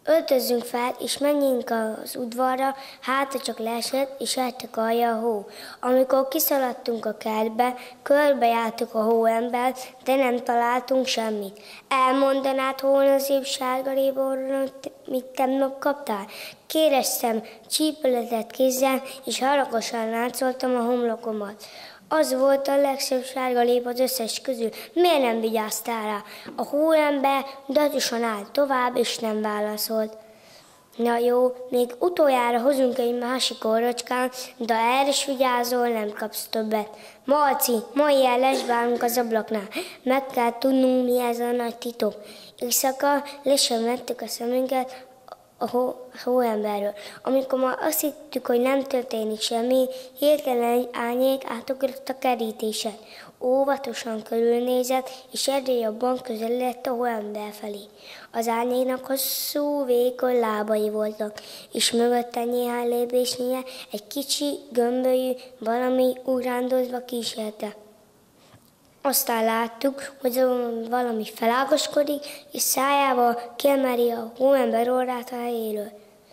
Öltözzünk fel, és menjünk az udvarra, hát csak leesett, és eltakarja a hó. Amikor kiszaladtunk a kertbe, körbejártuk a hóembert, de nem találtunk semmit. Elmondanád volna az év sárga réborról, mit tegnap kaptál? Kérdeztem csípőletet kézzel, és haragosan láncoltam a homlokomat. Az volt a legszebb sárga lép az összes közül. Miért nem vigyáztál rá? A hóember datosan állt tovább, és nem válaszolt. Na jó, még utoljára hozunk egy másik orrocskán, de erre is vigyázol, nem kapsz többet. Marci, ma ilyen lesvárunk az ablaknál. Meg kell tudnunk, mi ez a nagy titok. Éjszaka le sem vettük a szemünket a hó, hóemberről. Amikor már azt hittük, hogy nem történik semmi, hirtelen egy árnyék átugrott a kerítésen. Óvatosan körülnézett, és egyre jobban közeledett a hóember felé. Az árnyéknak hosszú, vékony lábai voltak, és mögötte néhány lépésnyire egy kicsi, gömbölyű valami ugrándozva kísérte. Aztán láttuk, hogy valami felágaskodik, és szájával kiemeli a hóember orrát a helyéről.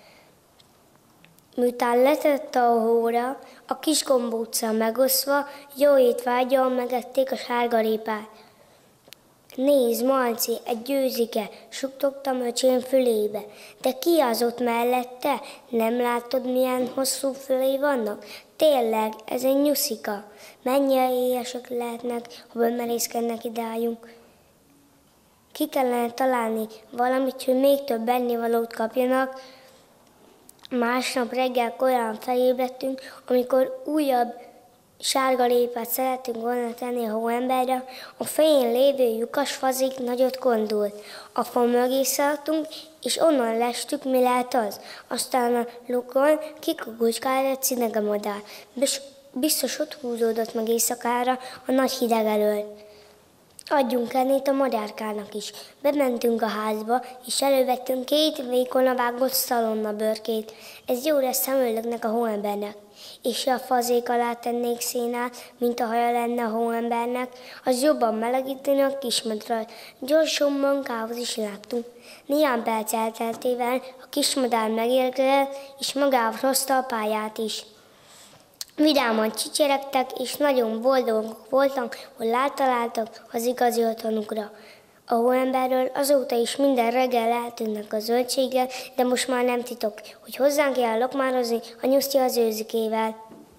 Miután letette a hóra, a kis gombóccal megosztva, jó étvággyal megették a sárgarépát. Nézd, Marci, egy győzike, suttogtam öcsém fülébe. De ki az ott mellette? Nem látod, milyen hosszú fülei vannak? Tényleg, ez egy nyuszika. Mennyire éhesek lehetnek, ha bemerészkednek idájunk. Ki kellene találni valamit, hogy még több ennivalót kapjanak. Másnap reggel korán felébredtünk, amikor újabb sárga lépát szerettünk volna tenni a hóemberre, a fején lévő lyukas fazik nagyot kondult. A fa mögé szaladtunk, és onnan lestük, mi lehet az. Aztán a lukon kikukucskál egy cinegamadár. Biztos ott húzódott meg éjszakára a nagy hideg elől. Adjunk ennét a madárkának is. Bementünk a házba, és elővettünk két vékonyra vágott szalonna bőrkét. Ez jó lesz szemöldöknek a hóembernek. És a fazék alá tennék szénát, mint a haja lenne a hóembernek, az jobban melegíteni a kismadrat. Gyorsan munkához is láttunk. Néhány perc elteltével a kismadár megérkezett, és magával hozta a pályát is. Vidáman csicseregtek, és nagyon boldogok voltak, hogy látaláltak az igazi otthonukra. A hóemberről azóta is minden reggel eltűnnek a zöldséggel, de most már nem titok, hogy hozzánk kell lokmározni a nyuszti az őzikével.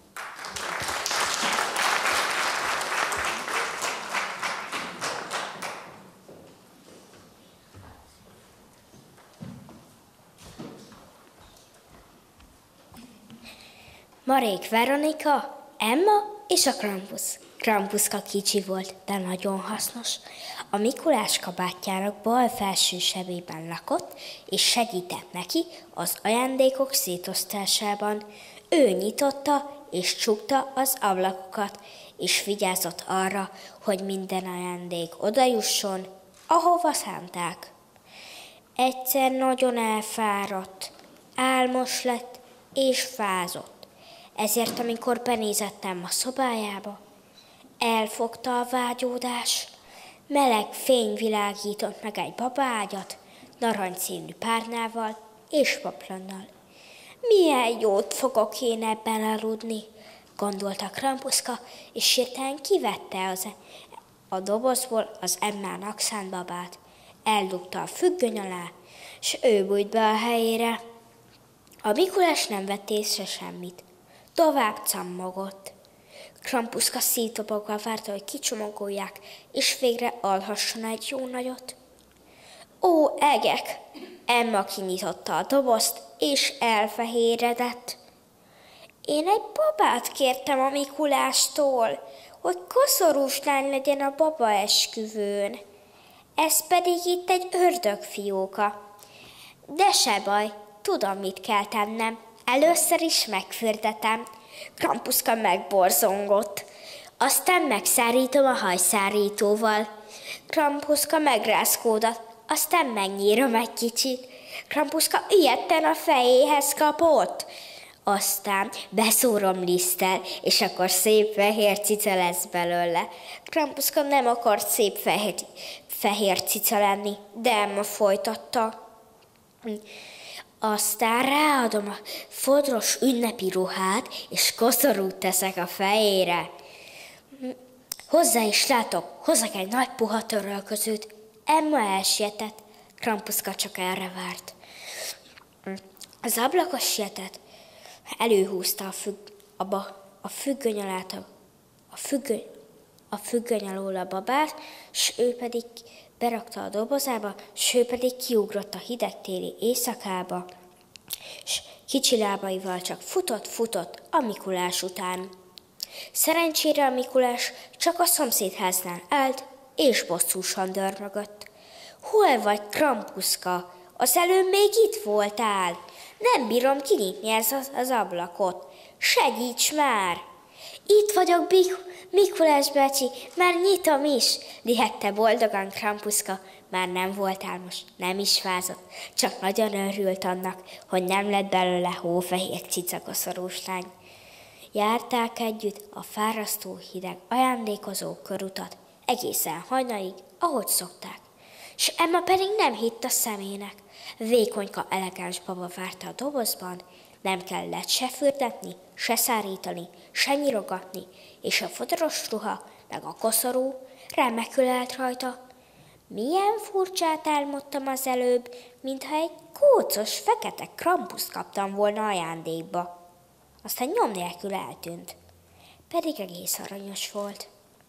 Marék Veronika, Emma és a Krampusz. Krampuszka kicsi volt, de nagyon hasznos. A Mikulás kabátjának bal felső sebében lakott, és segített neki az ajándékok szétosztásában. Ő nyitotta és csukta az ablakokat, és vigyázott arra, hogy minden ajándék odajusson, ahova szánták. Egyszer nagyon elfáradt, álmos lett és fázott. Ezért, amikor benézettem a szobájába, elfogta a vágyódás, meleg fény világított meg egy babágyat, narancsszínű párnával és paplannal. Milyen jót fogok én ebben aludni, gondolta Krampuszka, és hirtelen kivette az a dobozból az Emmának szánt babát. Eldugta a függöny alá, s ő bújt be a helyére. A Mikulás nem vett észre semmit. Tovább cammogott. Krampuszka szívdobogva várta, hogy kicsomagolják, és végre alhasson egy jó nagyot. Ó, egek! Emma kinyitotta a dobozt, és elfehéredett. Én egy babát kértem a Mikulástól, hogy koszorús lány legyen a baba esküvőn. Ez pedig itt egy ördögfióka. De se baj, tudom, mit kell tennem. Először is megfürdetem. Krampuszka megborzongott. Aztán megszárítom a hajszárítóval. Krampuszka megrázkódott. Aztán megnyírom egy kicsit. Krampuszka ilyetten a fejéhez kapott. Aztán beszórom liszttel, és akkor szép fehér cica lesz belőle. Krampuszka nem akart szép fehér, fehér cica lenni, de Emma folytatta. Aztán ráadom a fodros ünnepi ruhát, és koszorút teszek a fejére. Hozzá is látok, hozok egy nagy puha törölközőt. Emma elsietett, Krampuszka csak erre várt. Az ablakos sietett, előhúzta a, függ, a, ba, a függöny alá a, a, függöny, a függöny alól a babát, s ő pedig berakta a dobozába, s ő pedig kiugrott a hideg téli éjszakába, s kicsi lábaival csak futott-futott a Mikulás után. Szerencsére a Mikulás csak a szomszédháznál állt, és bosszúsan dörmögött. Hol vagy, Krampuszka? Az előbb még itt voltál. Nem bírom kinyitni ez az, az ablakot. Segíts már! Itt vagyok, Mikulás bácsi, már nyitom is, lihegte boldogan Krampuszka. Már nem volt álmos, nem is fázott, csak nagyon örült annak, hogy nem lett belőle hófehér cicakoszorús lány. Járták együtt a fárasztó hideg ajándékozó körutat, egészen hajnalig, ahogy szokták. S Emma pedig nem hitt a szemének. Vékonyka elegáns baba várta a dobozban, nem kellett se fürdetni, se szárítani, se nyirogatni, és a fodros ruha, meg a koszorú remekül állt rajta. Milyen furcsát álmodtam az előbb, mintha egy kócos, fekete Krampuszt kaptam volna ajándékba. Aztán nyom nélkül eltűnt, pedig egész aranyos volt.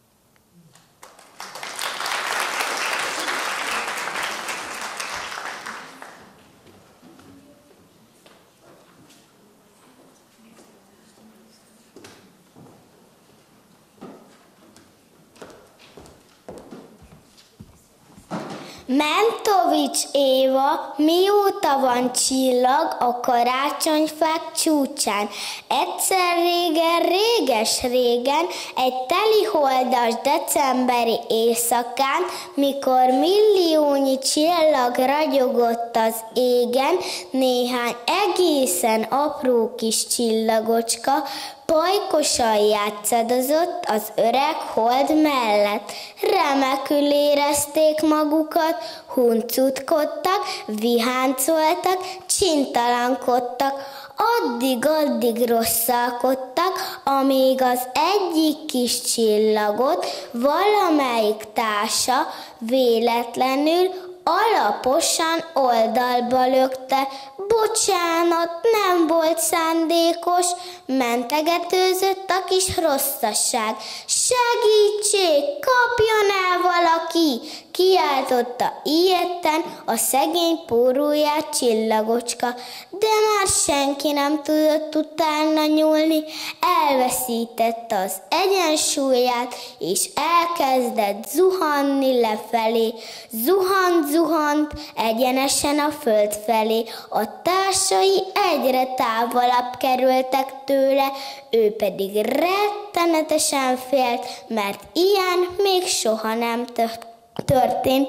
Mentovics Éva, mióta van csillag a karácsonyfák csúcsán? Egyszer régen, réges-régen, egy teliholdas decemberi éjszakán, mikor milliónyi csillag ragyogott az égen, néhány egészen apró kis csillagocska pajkosan játszadozott az öreg hold mellett. Remekül érezték magukat, huncutkodtak, viháncoltak, csintalankodtak, addig-addig rosszalkodtak, amíg az egyik kis csillagot valamelyik társa véletlenül alaposan oldalba lökte. Bocsánat, nem volt szándékos, mentegetőzött a kis rosszasság. Segítség, kapjon el valaki! Kiáltotta ijedten a szegény póróját csillagocska, de már senki nem tudott utána nyúlni, elveszítette az egyensúlyát, és elkezdett zuhanni lefelé. Zuhant, zuhant, egyenesen a föld felé. A társai egyre távolabb kerültek tőle, ő pedig rettenetesen félt, mert ilyen még soha nem történt. történt.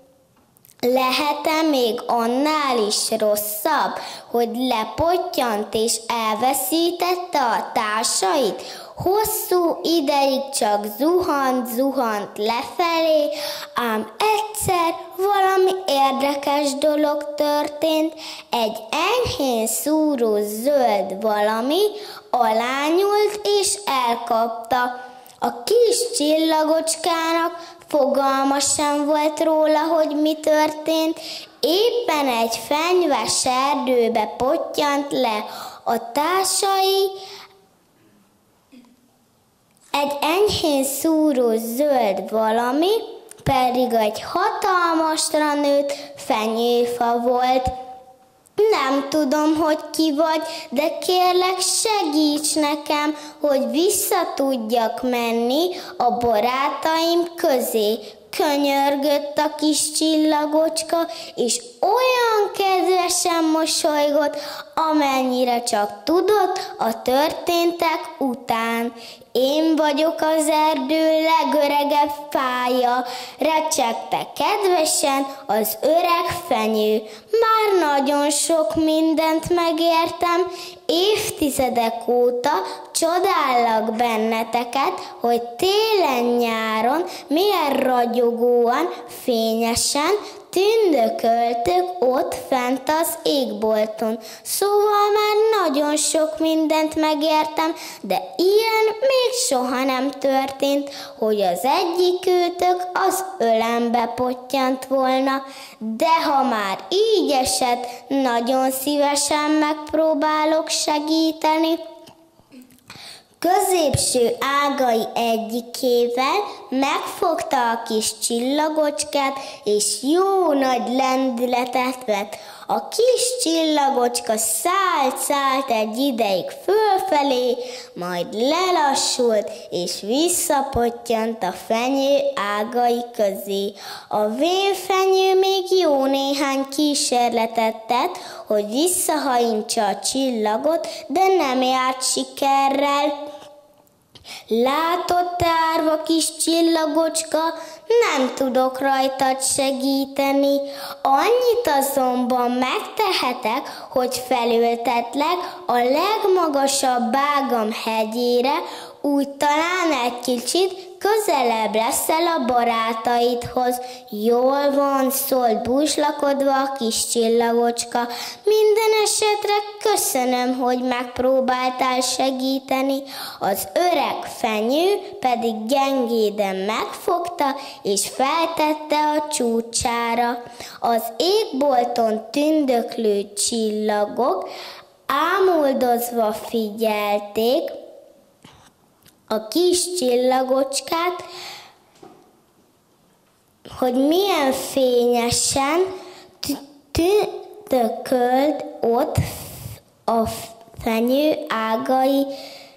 Lehet-e még annál is rosszabb, hogy lepottyant és elveszítette a társait? Hosszú ideig csak zuhant, zuhant lefelé, ám egyszer valami érdekes dolog történt. Egy enyhén szúró zöld valami alányult és elkapta. A kis csillagocskának fogalma sem volt róla, hogy mi történt. Éppen egy fenyves erdőbe pottyant le. A társai egy enyhén szúró zöld valami, pedig egy hatalmasra nőtt fenyőfa volt. Nem tudom, hogy ki vagy, de kérlek, segíts nekem, hogy vissza tudjak menni a barátaim közé. Könyörgött a kis csillagocska, és olyan kedvesen mosolygott, amennyire csak tudott a történtek után. Én vagyok az erdő legöregebb fája, recsegte kedvesen az öreg fenyő. Már nagyon sok mindent megértem, évtizedek óta csodállak benneteket, hogy télen-nyáron milyen ragyogóan, fényesen tündököltök ott fent az égbolton. Szóval már nagyon sok mindent megértem, de ilyen még soha nem történt, hogy az egyik őtök az ölembe pottyant volna. De ha már így esett, nagyon szívesen megpróbálok segíteni. Középső ágai egyikével megfogta a kis csillagocskát, és jó nagy lendületet vett. A kis csillagocska szállt-szállt egy ideig fölfelé, majd lelassult, és visszapottyant a fenyő ágai közé. A vénfenyő még jó néhány kísérletet tett, hogy visszahajintsa a csillagot, de nem járt sikerrel. Látod, te árva kis csillagocska, nem tudok rajtad segíteni. Annyit azonban megtehetek, hogy felültetlek a legmagasabb ágam hegyére, úgy talán egy kicsit közelebb leszel a barátaidhoz. Jól van, szólt búslakodva a kis csillagocska. Minden esetre köszönöm, hogy megpróbáltál segíteni. Az öreg fenyő pedig gyengéden megfogta, és feltette a csúcsára. Az égbolton tündöklő csillagok ámuldozva figyelték a kis csillagocskát, hogy milyen fényesen tündökölt ott a fenyő ágai.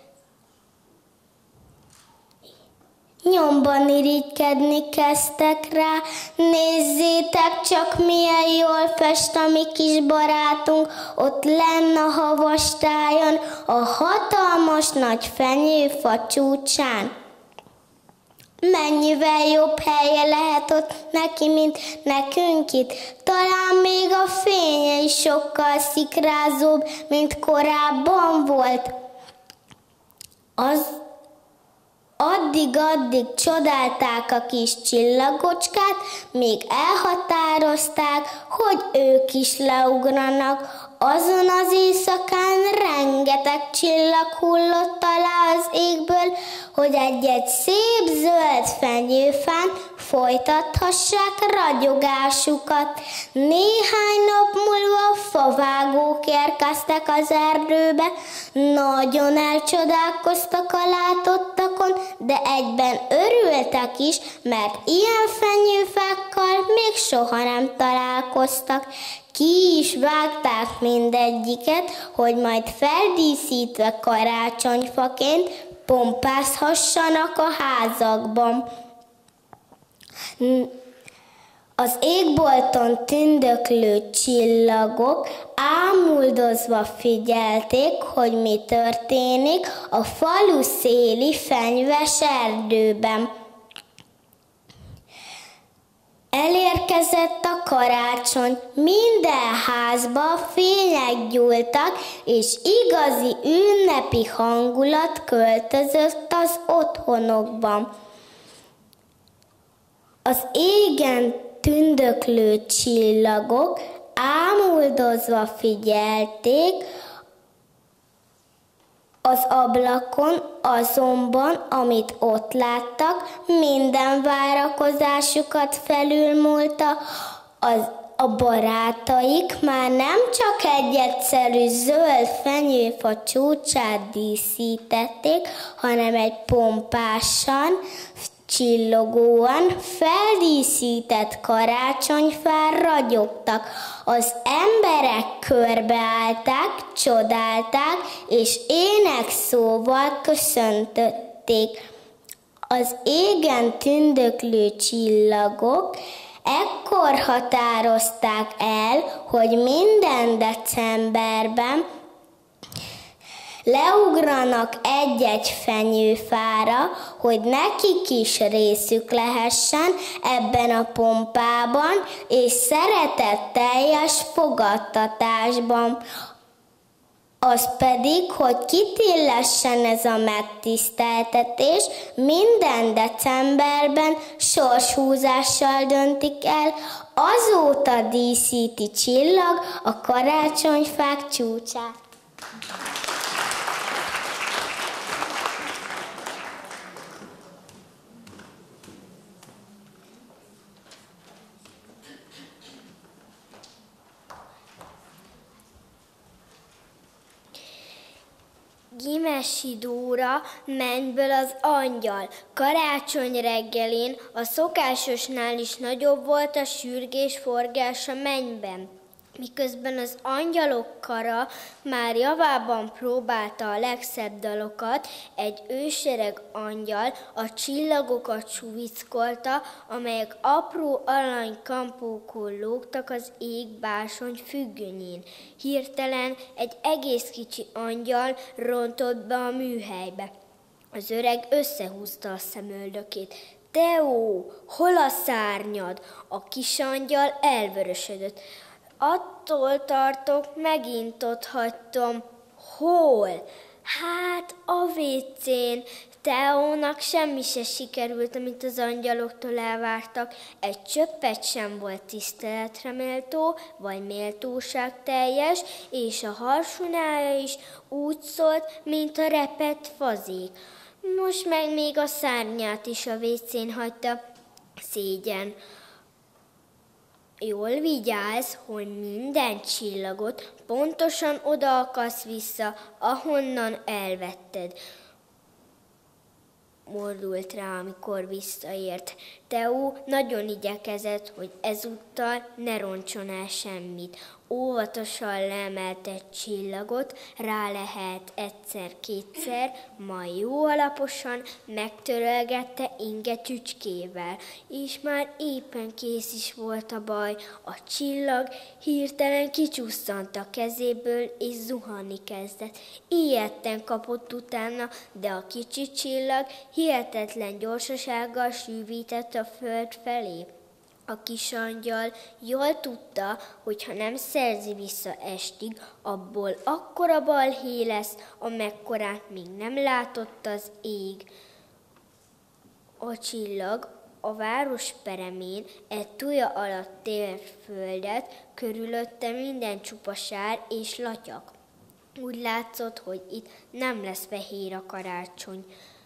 Nyomban irigykedni kezdtek rá. Nézzétek csak, milyen jól fest a mi kis barátunk ott lenn a havastájon, a hatalmas nagy fenyőfa csúcsán. Mennyivel jobb helye lehet ott neki, mint nekünk itt. Talán még a fénye is sokkal szikrázóbb, mint korábban volt. Az Addig-addig csodálták a kis csillagocskát, míg elhatározták, hogy ők is leugranak. Azon az éjszakán rengeteg csillag hullott alá az égből, hogy egy-egy szép zöld fenyőfán folytathassák ragyogásukat. Néhány nap múlva favágók érkeztek az erdőbe, nagyon elcsodálkoztak a látottakon, de egyben örültek is, mert ilyen fenyőfákkal még soha nem találkoztak. Ki is vágták mindegyiket, hogy majd feldíszítve karácsonyfaként pompázhassanak a házakban. Az égbolton tündöklő csillagok ámuldozva figyelték, hogy mi történik a falu széli fenyves erdőben. Elérkezett a karácsony, minden házba fények gyúltak, és igazi ünnepi hangulat költözött az otthonokban. Az égen tündöklő csillagok ámuldozva figyelték, az ablakon azonban, amit ott láttak, minden várakozásukat felülmúlta. Az, a barátaik már nem csak egy egyszerű zöld fenyőfa csúcsát díszítették, hanem egy pompásan, csillogóan feldíszített karácsonyfán ragyogtak. Az emberek körbeállták, csodálták, és énekszóval köszöntötték. Az égen tündöklő csillagok ekkor határozták el, hogy minden decemberben leugranak egy-egy fenyőfára, hogy nekik is részük lehessen ebben a pompában és szeretetteljes fogadtatásban. Az pedig, hogy kit illessen ez a megtiszteltetés, minden decemberben sorshúzással döntik el, azóta díszíti csillag a karácsonyfák csúcsát. Gimesi Dóra, mennyből az angyal. Karácsony reggelén a szokásosnál is nagyobb volt a sürgés-forgás a mennyben. Miközben az angyalok kara már javában próbálta a legszebb dalokat, egy ősereg angyal a csillagokat suvickolta, amelyek apró aranykampókon lógtak az égbásony függönyén. Hirtelen egy egész kicsi angyal rontott be a műhelybe. Az öreg összehúzta a szemöldökét. Teó, hol a szárnyad? A kis angyal elvörösödött. Attól tartok, megint ott hagytom. Hol? Hát a vécén. Teónak semmi se sikerült, amit az angyaloktól elvártak. Egy csöppet sem volt tiszteletre méltó, vagy méltóság teljes, és a harsunája is úgy szólt, mint a repett fazék. Most meg még a szárnyát is a vécén hagyta. Szégyen. Jól vigyázz, hogy minden csillagot pontosan oda akarsz vissza, ahonnan elvetted. Mordult rá, amikor visszaért. Teó nagyon igyekezett, hogy ezúttal ne roncson el semmit. Óvatosan leemelt egy csillagot, rá lehet egyszer-kétszer, majd jó alaposan megtörölgette inge csücskével, és már éppen kész is volt a baj. A csillag hirtelen kicsusszant a kezéből, és zuhanni kezdett. Ijedten kapott utána, de a kicsi csillag hihetetlen gyorsasággal sűvített a föld felé. A kis angyal jól tudta, hogy ha nem szerzi vissza estig, abból akkora balhé lesz, amekkorát még nem látott az ég. A csillag a város peremén egy tuja alatt ért földet, körülötte minden csupa sár és latyak. Úgy látszott, hogy itt nem lesz fehér a karácsony.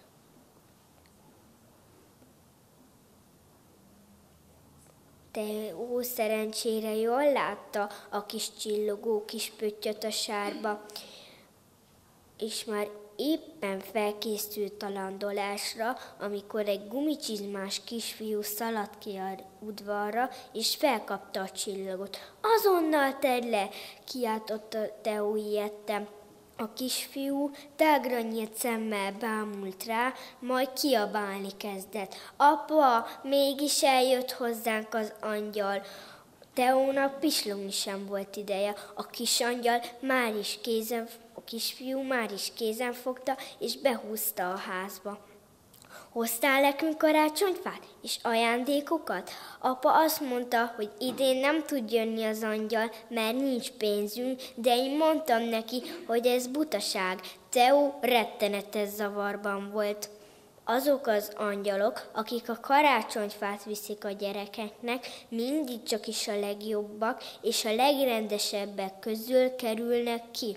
Teó szerencsére jól látta a kis csillogó kis pöttyöt a sárba, és már éppen felkészült a landolásra, amikor egy gumicsizmás kisfiú szaladt ki a udvarra, és felkapta a csillagot. Azonnal tedd le, kiáltotta Teó ijedten. A kisfiú tágra nyílt szemmel bámult rá, majd kiabálni kezdett. Apa, mégis eljött hozzánk az angyal. Teónak pislogni sem volt ideje. A kis angyal már is kézen, a kisfiú már is kézen fogta, és behúzta a házba. Hoztál nekünk karácsonyfát és ajándékokat? Apa azt mondta, hogy idén nem tud jönni az angyal, mert nincs pénzünk, de én mondtam neki, hogy ez butaság. Teó rettenetes zavarban volt. Azok az angyalok, akik a karácsonyfát viszik a gyerekeknek, mindig csak is a legjobbak és a legrendesebbek közül kerülnek ki.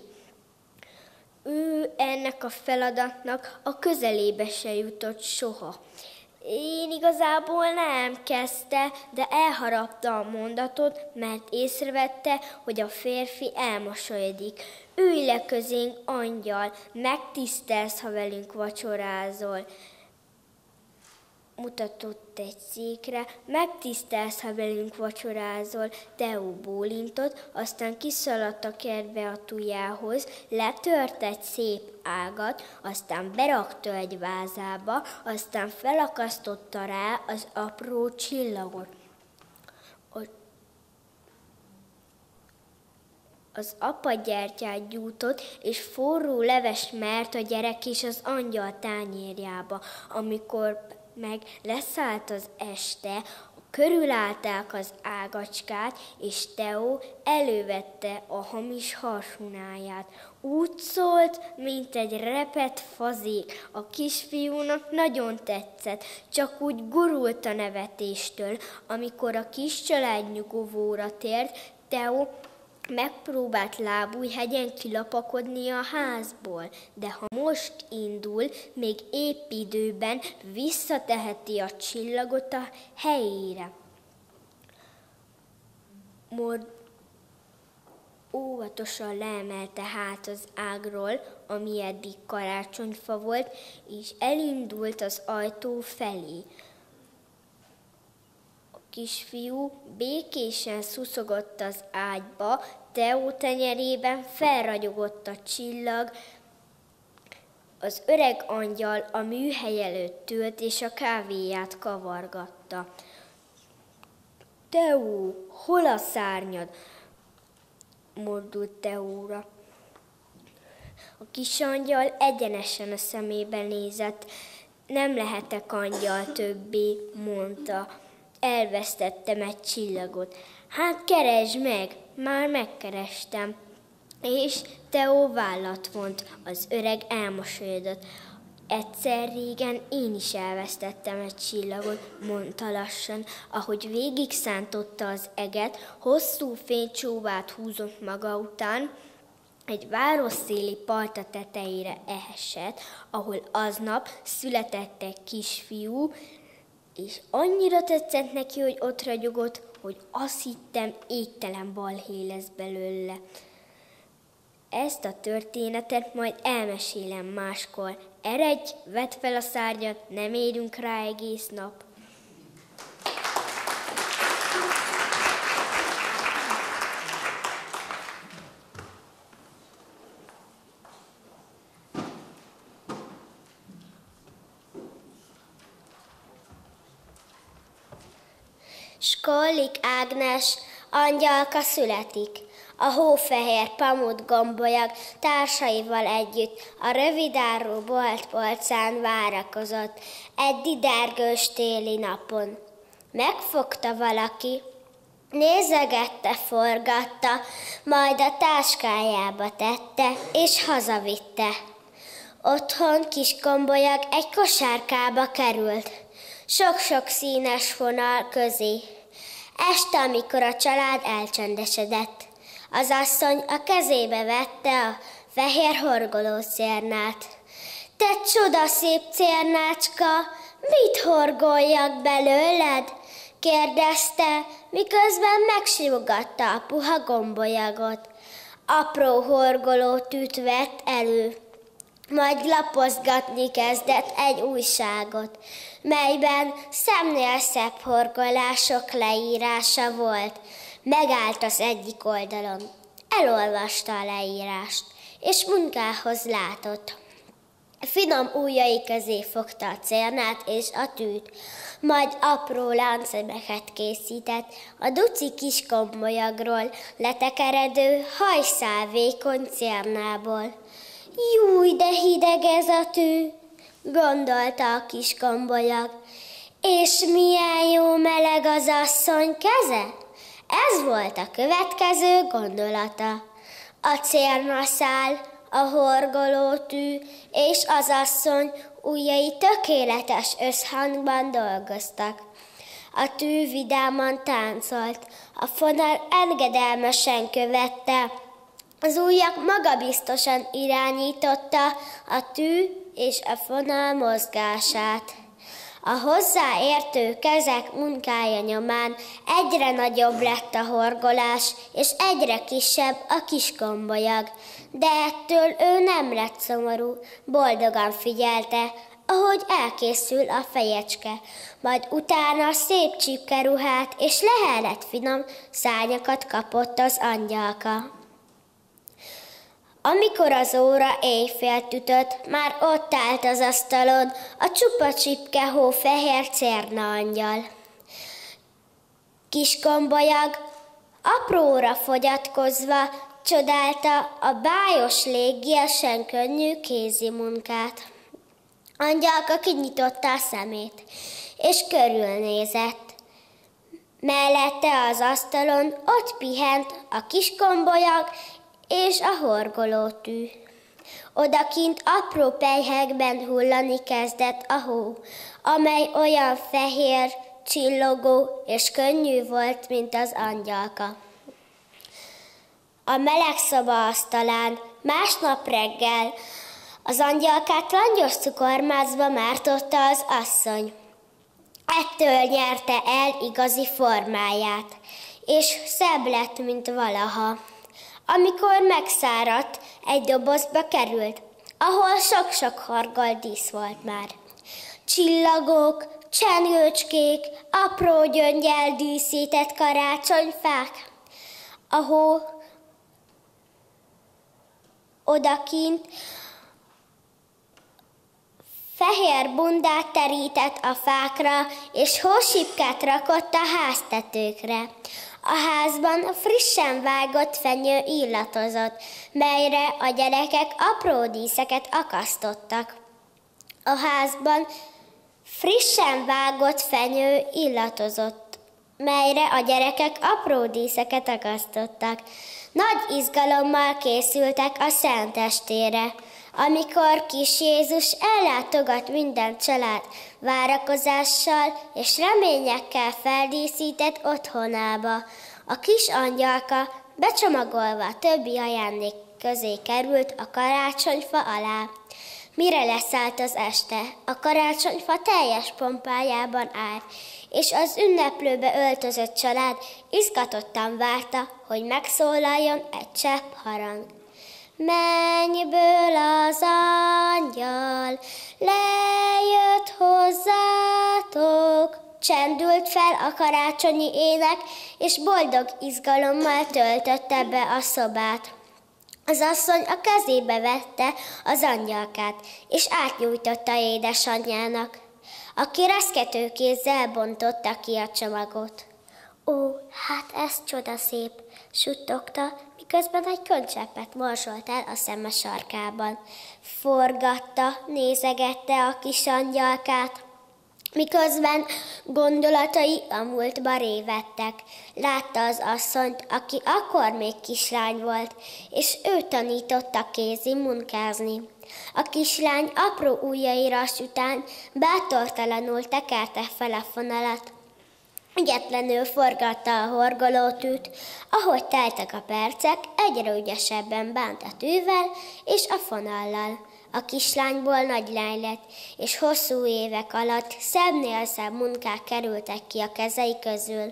Ő ennek a feladatnak a közelébe se jutott soha. Én igazából nem kezdte, de elharapta a mondatot, mert észrevette, hogy a férfi elmosolyodik. Ülj le közénk, angyal, megtisztelsz, ha velünk vacsorázol. Mutatott egy székre, megtisztelsz, ha velünk vacsorázol. Teó bólintott, aztán kiszaladt a kertbe a tujához, letört egy szép ágat, aztán berakta egy vázába, aztán felakasztotta rá az apró csillagot. Az apa gyertyát gyújtott, és forró leves mert a gyerek és az angyal tányérjába. Amikor meg leszállt az este, a Körülállták az ágacskát, és Teó elővette a hamis harsunáját. Úgy szólt, mint egy repett fazék. A kisfiúnak nagyon tetszett, csak úgy gurult a nevetéstől. Amikor a kis család nyugovóra tért, Teó megpróbált lábújhegyen kilapakodni a házból, de ha most indul, még épp időben visszateheti a csillagot a helyére. Mord óvatosan leemelte hát az ágról, ami eddig karácsonyfa volt, és elindult az ajtó felé. Kisfiú békésen szuszogott az ágyba, Teó tenyerében felragyogott a csillag, az öreg angyal a műhely előtt ült, és a kávéját kavargatta. Teó, hol a szárnyad? Mordult Teóra. A kis angyal egyenesen a szemébe nézett. Nem lehetek angyal többé, mondta. Elvesztettem egy csillagot. Hát keresd meg, már megkerestem. És Teó vállat vont, az öreg elmosolyodott. Egyszer régen én is elvesztettem egy csillagot, mondta lassan, ahogy végig szántotta az eget, hosszú fénycsóvát húzott maga után, egy városszéli parta tetejére ehessett, ahol aznap született egy kisfiú, és annyira tetszett neki, hogy ott ragyogott, hogy azt hittem, égtelen balhé lesz belőle. Ezt a történetet majd elmesélem máskor. Eredj, vedd fel a szárnyat, nem érünk rá egész nap. Skollik Ágnes, angyalka születik. A hófehér pamut gombolyag társaival együtt a rövidárú boltpolcán várakozott egy didergős téli napon. Megfogta valaki, nézegette, forgatta, majd a táskájába tette és hazavitte. Otthon kis gombolyag egy kosárkába került, sok-sok színes fonal közé. Este, amikor a család elcsendesedett, az asszony a kezébe vette a fehér horgoló cérnát. Te csoda szép cérnácska, mit horgoljak belőled? Kérdezte, miközben megsimogatta a puha gombolyagot. Apró horgolótűt vett elő, majd lapozgatni kezdett egy újságot, melyben szemnél szebb horgolások leírása volt. Megállt az egyik oldalon, elolvasta a leírást, és munkához látott. Finom ujjai közé fogta a cérnát és a tűt, majd apró láncszemeket készített a duci kis gombolyagról letekeredő hajszál vékony cérnából. Júj, de hideg ez a tű, gondolta a kis gombolyag, és milyen jó meleg az asszony keze. Ez volt a következő gondolata. A cérnaszál, a horgolótű és az asszony ujjai tökéletes összhangban dolgoztak. A tű vidáman táncolt, a fonal engedelmesen követte, az ujjak magabiztosan irányította a tű és a fonal mozgását. A hozzáértő kezek munkája nyomán egyre nagyobb lett a horgolás, és egyre kisebb a kis gombolyag, de ettől ő nem lett szomorú, boldogan figyelte, ahogy elkészül a fejecske, majd utána szép csipkeruhát és lehelet finom szárnyakat kapott az angyalka. Amikor az óra éjfélt ütött, már ott állt az asztalon a csupa csipke hófehér cérna angyal. Kis gombolyag apróra fogyatkozva csodálta a bájos légiesen könnyű kézi munkát. Angyalka kinyitotta a szemét, és körülnézett. Mellette az asztalon ott pihent a kis kombolyag és a horgolótű. Odakint apró pelyhekben hullani kezdett a hó, amely olyan fehér, csillogó és könnyű volt, mint az angyalka. A meleg szoba asztalán másnap reggel az angyalkát langyos cukormászba mártotta az asszony. Ettől nyerte el igazi formáját, és szebb lett, mint valaha. Amikor megszáradt, egy dobozba került, ahol sok-sok horgolt dísz volt már. Csillagok, csengőcskék, apró gyöngyel díszített karácsonyfák. A hó odakint fehér bundát terített a fákra, és hósipkát rakott a háztetőkre. A házban frissen vágott fenyő illatozott, melyre a gyerekek apró díszeket akasztottak. A házban frissen vágott fenyő illatozott, melyre a gyerekek apró díszeket akasztottak. Nagy izgalommal készültek a szentestére, amikor kis Jézus ellátogat minden család várakozással és reményekkel feldíszített otthonába. A kis angyalka becsomagolva a többi ajándék közé került a karácsonyfa alá. Mire leszállt az este, a karácsonyfa teljes pompájában állt, és az ünneplőbe öltözött család izgatottan várta, hogy megszólaljon egy csepp harang. Mennyből az angyal lejött hozzátok. Csendült fel a karácsonyi ének, és boldog izgalommal töltötte be a szobát. Az asszony a kezébe vette az angyalkát, és átnyújtotta édesanyjának, aki reszkető kézzel bontotta ki a csomagot. Ó, hát ez csodaszép, suttogta, miközben egy könycseppet morzsolt el a szeme sarkában. Forgatta, nézegette a kis angyalkát, miközben gondolatai a múltba révettek. Látta az asszonyt, aki akkor még kislány volt, és ő tanította kézi munkázni. A kislány apró ujjaira után bátortalanul tekerte fel a fonalat. Ügyetlenül forgatta a horgolótűt, ahogy teltek a percek, egyre ügyesebben bánt a tűvel és a fonallal. A kislányból nagy lány lett, és hosszú évek alatt szebbnél szebb munkák kerültek ki a kezei közül.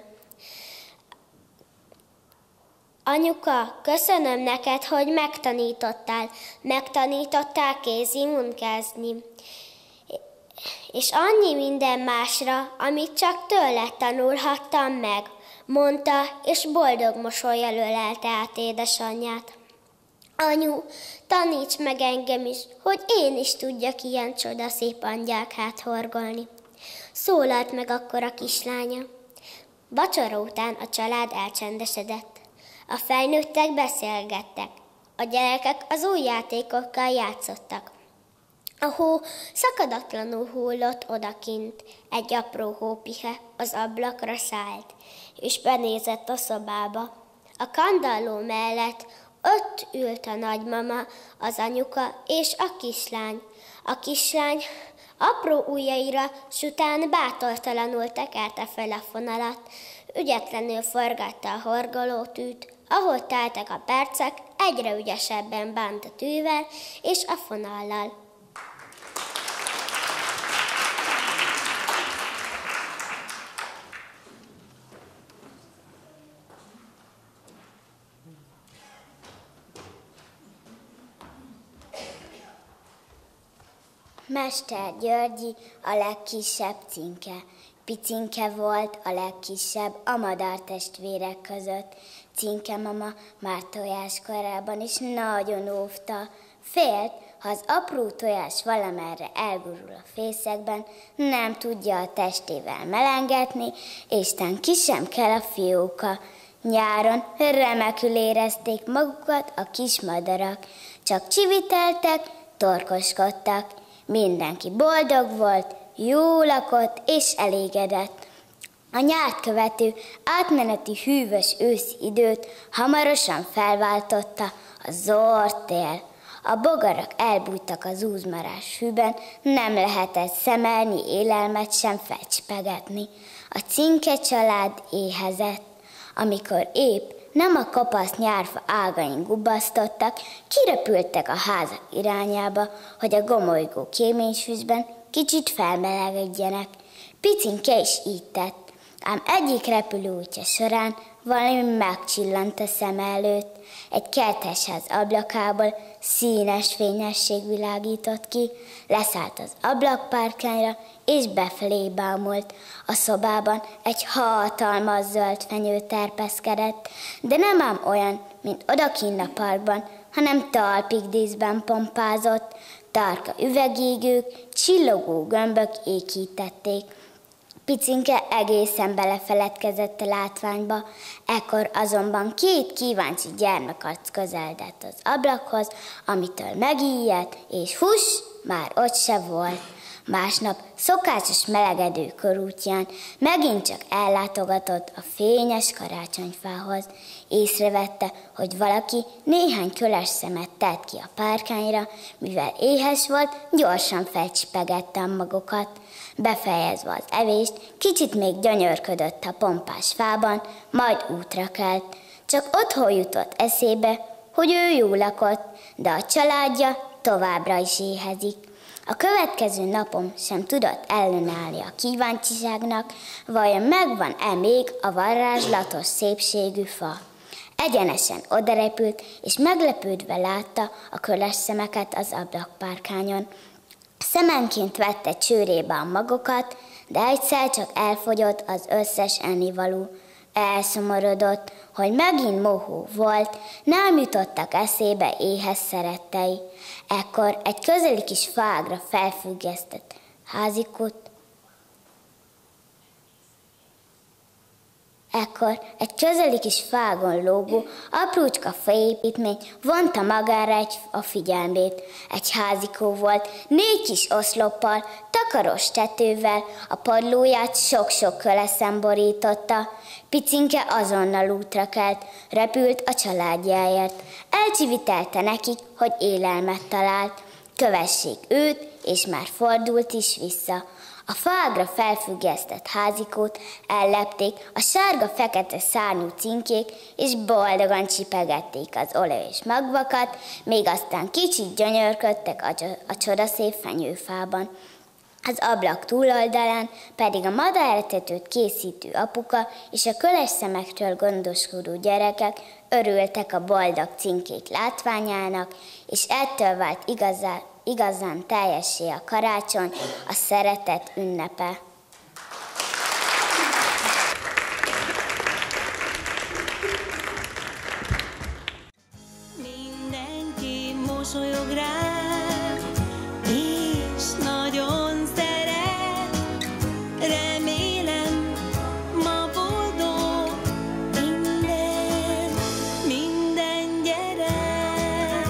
Anyuka, köszönöm neked, hogy megtanítottál, megtanítottál kézi munkázni, és annyi minden másra, amit csak tőled tanulhattam meg, mondta, és boldog mosollyal ölelte át édesanyját. Anyu, taníts meg engem is, hogy én is tudjak ilyen csodaszép angyalkát horgolni. Szólalt meg akkor a kislánya. Vacsora után a család elcsendesedett. A felnőttek beszélgettek. A gyerekek az új játékokkal játszottak. A hó szakadatlanul hullott odakint. Egy apró hópihe az ablakra szállt, és benézett a szobába. A kandalló mellett ott ült a nagymama, az anyuka és a kislány. A kislány apró ujjaira, s után bátortalanul tekerte fel a fonalat, ügyetlenül forgatta a horgolótűt, ahogy teltek a percek, egyre ügyesebben bánt a tűvel és a fonallal. Mester Györgyi a legkisebb cinke. Picinke volt a legkisebb a madártestvérek között. Cinke mama már tojáskorában is nagyon óvta. Félt, ha az apró tojás valamerre elgurul a fészekben, nem tudja a testével melengetni, és tán ki sem kell a fióka. Nyáron remekül érezték magukat a kis madarak. Csak csiviteltek, torkoskodtak. Mindenki boldog volt, jó lakott és elégedett. A nyárt követő átmeneti hűvös őszi időt hamarosan felváltotta a zord tél. A bogarak elbújtak az úzmarás hűben, nem lehetett szemelni, élelmet sem fecspegetni. A cinke család éhezett. Amikor épp nem a kapasz nyárfa ágain gubbasztottak, kirepültek a háza irányába, hogy a gomolygó kéményfűzben kicsit felmelegedjenek. Picinke is így tett, ám egyik repülőútja során valami megcsillant a szem előtt. Egy kertesház ablakából színes fényesség világított ki, leszállt az ablakpárkányra, és befelé bámult. A szobában egy hatalmas zöld fenyő terpeszkedett, de nem ám olyan, mint odakinn a parkban, hanem talpig díszben pompázott. Tarka üvegégők, csillogó gömbök ékítették. Picinke egészen belefeledkezett a látványba, ekkor azonban két kíváncsi gyermekarc közeledett az ablakhoz, amitől megijedt, és hús, már ott se volt. Másnap szokásos melegedő körútján megint csak ellátogatott a fényes karácsonyfához. Észrevette, hogy valaki néhány köles szemet tett ki a párkányra, mivel éhes volt, gyorsan felcsipegette a magokat. Befejezve az evést, kicsit még gyönyörködött a pompás fában, majd útra kelt. Csak otthon jutott eszébe, hogy ő jól lakott, de a családja továbbra is éhezik. A következő napon sem tudott ellenállni a kíváncsiságnak, vajon megvan-e még a varázslatos szépségű fa. Egyenesen odarepült, és meglepődve látta a köles szemeket az ablakpárkányon. Szemenként vette csőrébe a magokat, de egyszer csak elfogyott az összes ennivaló. Elszomorodott, hogy megint mohó volt, nem jutottak eszébe éhes szerettei. Ekkor egy közeli kis fágra felfüggesztett házikot, Ekkor egy közeli kis fágon lógó, aprócska faépítmény vonta magára egy, a figyelmét. Egy házikó volt, négy kis oszloppal, takaros tetővel, a padlóját sok-sok köleszen borította. Picinke azonnal útra kelt, repült a családjáért. Elcsivitelte nekik, hogy élelmet talált. Kövessék őt, és már fordult is vissza. A fágra felfüggesztett házikót ellepték a sárga-fekete szárnyú cinkék, és boldogan csipegették az olajos magvakat, még aztán kicsit gyönyörködtek a, a csodaszép fenyőfában. Az ablak túloldalán pedig a madáretetőt készítő apuka és a köles szemektől gondoskodó gyerekek örültek a boldog cinkék látványának, és ettől vált igazán, igazán teljessé a karácsony, a szeretet ünnepe. Mindenki mosolyog rám, és nagyon szeret, remélem ma boldog minden, minden gyerek.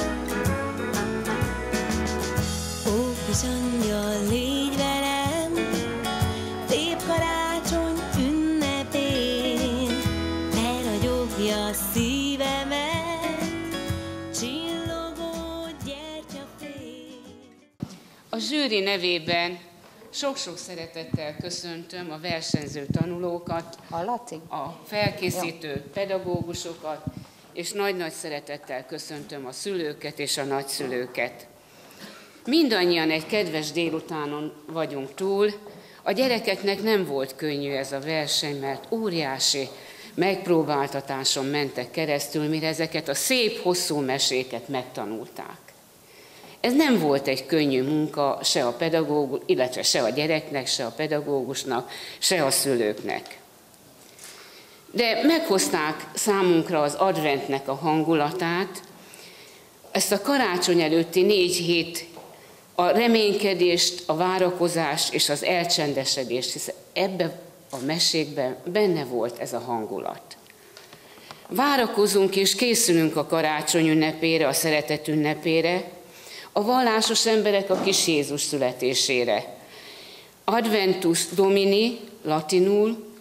Ó, kis angyal, légy velem, szép karácsony ünnepén, elragyogja szívemet, csillogó gyertyafény. A zsűri nevében sok-sok szeretettel köszöntöm a versenyző tanulókat, a felkészítő pedagógusokat, és nagy-nagy szeretettel köszöntöm a szülőket és a nagyszülőket. Mindannyian egy kedves délutánon vagyunk túl. A gyerekeknek nem volt könnyű ez a verseny, mert óriási megpróbáltatáson mentek keresztül, mire ezeket a szép, hosszú meséket megtanulták. Ez nem volt egy könnyű munka se a pedagógus, illetve se a gyereknek, se a pedagógusnak, se a szülőknek. De meghozták számunkra az adventnek a hangulatát, ezt a karácsony előtti négy hét, a reménykedést, a várakozást és az elcsendesedést, hiszen ebben a mesékben benne volt ez a hangulat. Várakozunk és készülünk a karácsony ünnepére, a szeretet ünnepére, a vallásos emberek a kis Jézus születésére. Adventus Domini, latinul,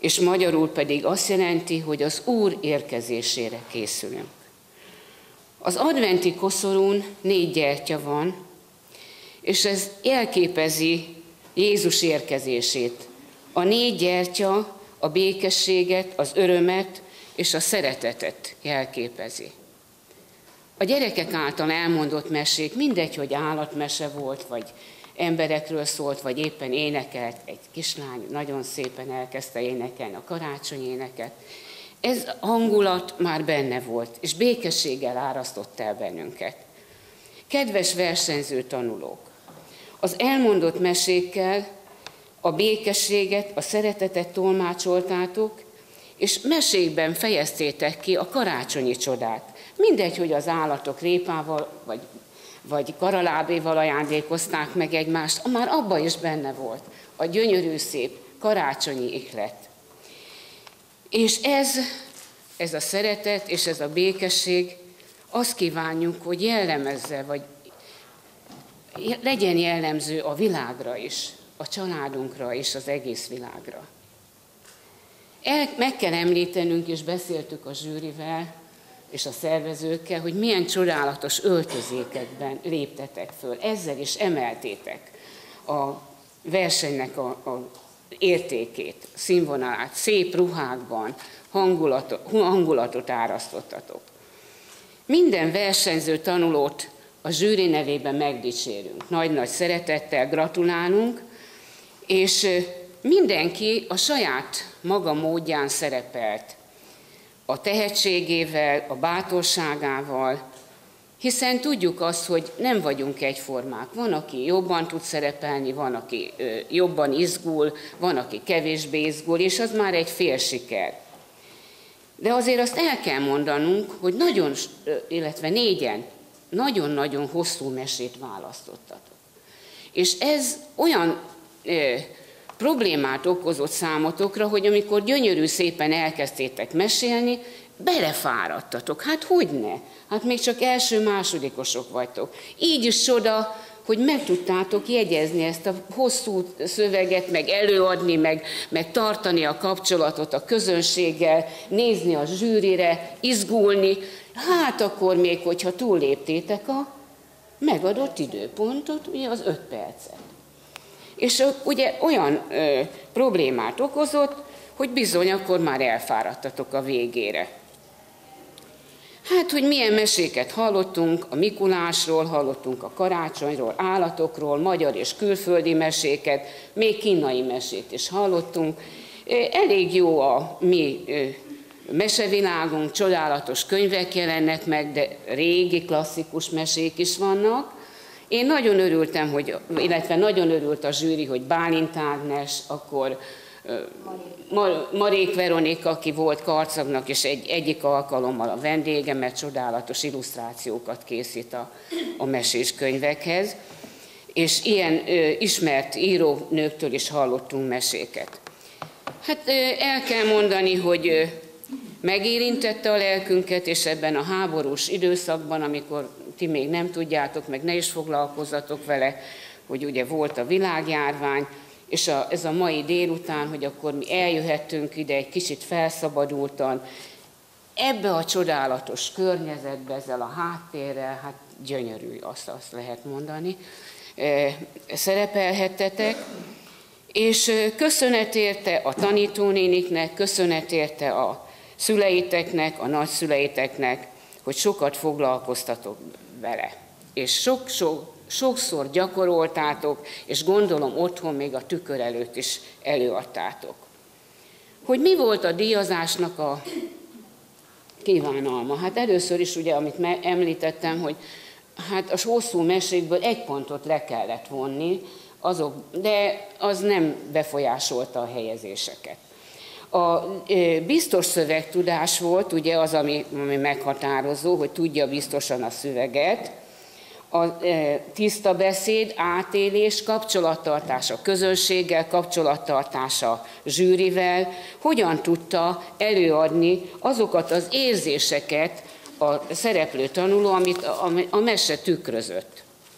és magyarul pedig azt jelenti, hogy az Úr érkezésére készülünk. Az adventi koszorún négy gyertya van, és ez jelképezi Jézus érkezését. A négy gyertya a békességet, az örömet és a szeretetet jelképezi. A gyerekek által elmondott mesék, mindegy, hogy állatmese volt, vagy emberekről szólt, vagy éppen énekelt, egy kislány nagyon szépen elkezdte énekelni a karácsonyéneket. Ez hangulat már benne volt, és békességgel árasztott el bennünket. Kedves versenyző tanulók, az elmondott mesékkel a békességet, a szeretetet tolmácsoltátok, és mesékben fejeztétek ki a karácsonyi csodát. Mindegy, hogy az állatok répával, vagy, vagy karalábéval ajándékozták meg egymást, már abban is benne volt a gyönyörű szép karácsonyi ihlet. És ez, ez a szeretet és ez a békesség, azt kívánjuk, hogy jellemezze, vagy legyen jellemző a világra is, a családunkra és az egész világra. El, meg kell említenünk, és beszéltük a zsűrivel és a szervezőkkel, hogy milyen csodálatos öltözékekben léptetek föl. Ezzel is emeltétek a versenynek a, a értékét, színvonalát, szép ruhákban hangulatot, hangulatot árasztottatok. Minden versenyző tanulót a zsűri nevében megdicsérünk. Nagy-nagy szeretettel gratulálunk, és mindenki a saját maga módján szerepelt. A tehetségével, a bátorságával, hiszen tudjuk azt, hogy nem vagyunk egyformák. Van, aki jobban tud szerepelni, van, aki jobban izgul, van, aki kevésbé izgul, és az már egy fél siker. De azért azt el kell mondanunk, hogy nagyon, illetve négyen, nagyon-nagyon hosszú mesét választottatok. És ez olyan e, problémát okozott számotokra, hogy amikor gyönyörű szépen elkezdtétek mesélni, belefáradtatok. Hát hogyne? Hát még csak első-másodikosok vagytok. Így is csoda, hogy meg tudtátok jegyezni ezt a hosszú szöveget, meg előadni, meg, meg tartani a kapcsolatot a közönséggel, nézni a zsűrire, izgulni. Hát akkor még, hogyha túlléptétek a megadott időpontot, ugye az öt percet. És ugye olyan ö, problémát okozott, hogy bizony akkor már elfáradtatok a végére. Hát, hogy milyen meséket hallottunk, a Mikulásról, hallottunk a karácsonyról, állatokról, magyar és külföldi meséket, még kínai mesét is hallottunk. Elég jó a mi mesevilágunk, csodálatos könyvek jelennek meg, de régi klasszikus mesék is vannak. Én nagyon örültem, hogy, illetve nagyon örült a zsűri, hogy Bálint Ágnes, akkor Marék Veronika, aki volt Karcagnak, és egy, egyik alkalommal a vendége, mert csodálatos illusztrációkat készít a, a mesés könyvekhez. És ilyen ö, ismert írónőktől is hallottunk meséket. Hát ö, el kell mondani, hogy ö, megérintette a lelkünket, és ebben a háborús időszakban, amikor ti még nem tudjátok, meg ne is foglalkozzatok vele, hogy ugye volt a világjárvány, és a, ez a mai délután, hogy akkor mi eljöhettünk ide egy kicsit felszabadultan, ebbe a csodálatos környezetbe, ezzel a háttérrel, hát gyönyörű, azt, azt lehet mondani, e, szerepelhettetek, és köszönet érte a tanítónéniknek, köszönet érte a szüleiteknek, a nagyszüleiteknek, hogy sokat foglalkoztatok vele. És sok-sok sokszor gyakoroltátok, és gondolom otthon még a tükör előtt is előadtátok. Hogy mi volt a díjazásnak a kívánalma? Hát először is ugye, amit említettem, hogy hát a hosszú mesékből egy pontot le kellett vonni, azok, de az nem befolyásolta a helyezéseket. A biztos szövegtudás volt ugye az, ami, ami meghatározó, hogy tudja biztosan a szöveget, a tiszta beszéd, átélés, kapcsolattartás a közönséggel, kapcsolattartás a zsűrivel, hogyan tudta előadni azokat az érzéseket a szereplő tanuló, amit a mese tükrözött.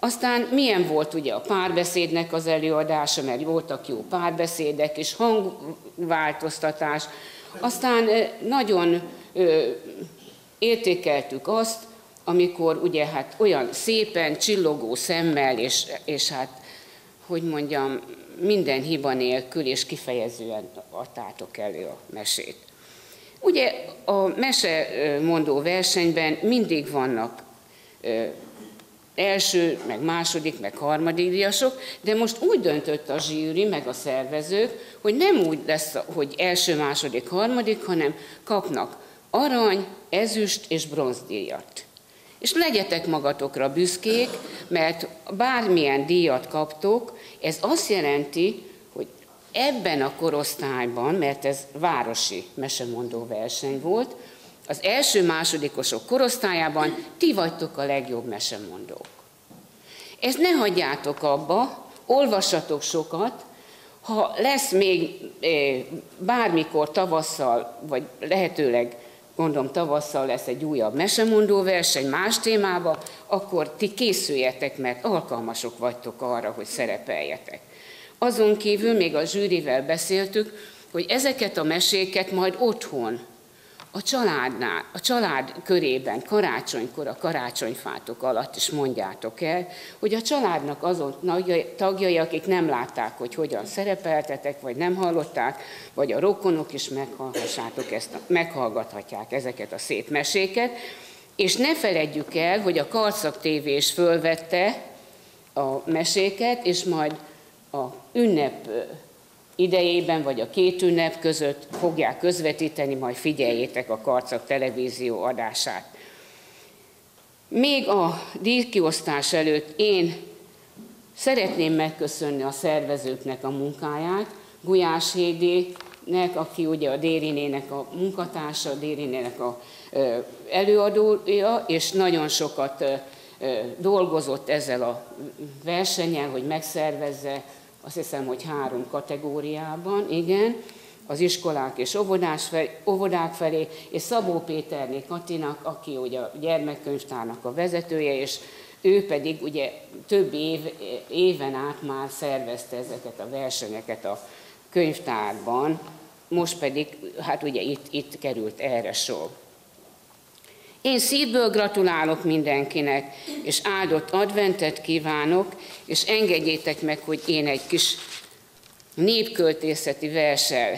Aztán milyen volt ugye a párbeszédnek az előadása, mert voltak jó párbeszédek és hangváltoztatás. Aztán nagyon ö, értékeltük azt, amikor ugye hát olyan szépen, csillogó szemmel, és, és hát, hogy mondjam, minden hiba nélkül és kifejezően adtátok elő a mesét. Ugye a mesemondó versenyben mindig vannak ö, első, meg második, meg harmadik díjasok, de most úgy döntött a zsűri, meg a szervezők, hogy nem úgy lesz, hogy első, második, harmadik, hanem kapnak arany, ezüst és bronzdíjat. És legyetek magatokra büszkék, mert bármilyen díjat kaptok, ez azt jelenti, hogy ebben a korosztályban, mert ez városi mesemondó verseny volt, az első-másodikosok korosztályában ti vagytok a legjobb mesemondók. Ezt ne hagyjátok abba, olvassatok sokat, ha lesz még bármikor tavasszal, vagy lehetőleg mondom tavasszal lesz egy újabb mesemondó verseny más témába, akkor ti készüljetek, mert alkalmasok vagytok arra, hogy szerepeljetek. Azon kívül még a zsűrivel beszéltük, hogy ezeket a meséket majd otthon, a családnál, a család körében, karácsonykor, a karácsonyfátok alatt is mondjátok el, hogy a családnak azon tagjai, akik nem látták, hogy hogyan szerepeltetek, vagy nem hallották, vagy a rokonok is meghallgassátok ezt, meghallgathatják ezeket a szép meséket, és ne feledjük el, hogy a Karcag té vé is fölvette a meséket, és majd a ünnep idejében, vagy a két ünnep között fogják közvetíteni, majd figyeljétek a Karcag televízió adását. Még a díjkiosztás előtt én szeretném megköszönni a szervezőknek a munkáját, Gulyás Hédének, aki ugye a Dérinének a munkatársa, a Dérinének a előadója, és nagyon sokat dolgozott ezzel a versennyel, hogy megszervezze, azt hiszem, hogy három kategóriában, igen, az iskolák és óvodák felé, és Szabó Péterné Katinak, aki ugye a gyermekkönyvtárnak a vezetője, és ő pedig ugye több év, éven át már szervezte ezeket a versenyeket a könyvtárban, most pedig, hát ugye itt, itt került erre sor. Én szívből gratulálok mindenkinek, és áldott adventet kívánok, és engedjétek meg, hogy én egy kis népköltészeti verssel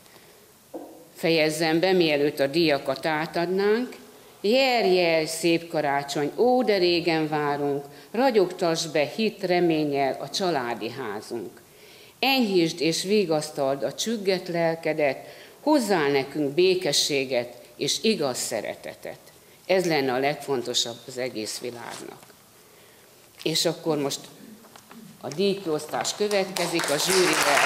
fejezzem be, mielőtt a díjakat átadnánk. Jer, jer, szép karácsony, ó, de régen várunk, ragyogtass be hit reménnyel a családi házunk. Enyhítsd és vigasztald a csügget lelkedet, hozzál nekünk békességet és igaz szeretetet. Ez lenne a legfontosabb az egész világnak. És akkor most a díjkiosztás következik a zsűrivel.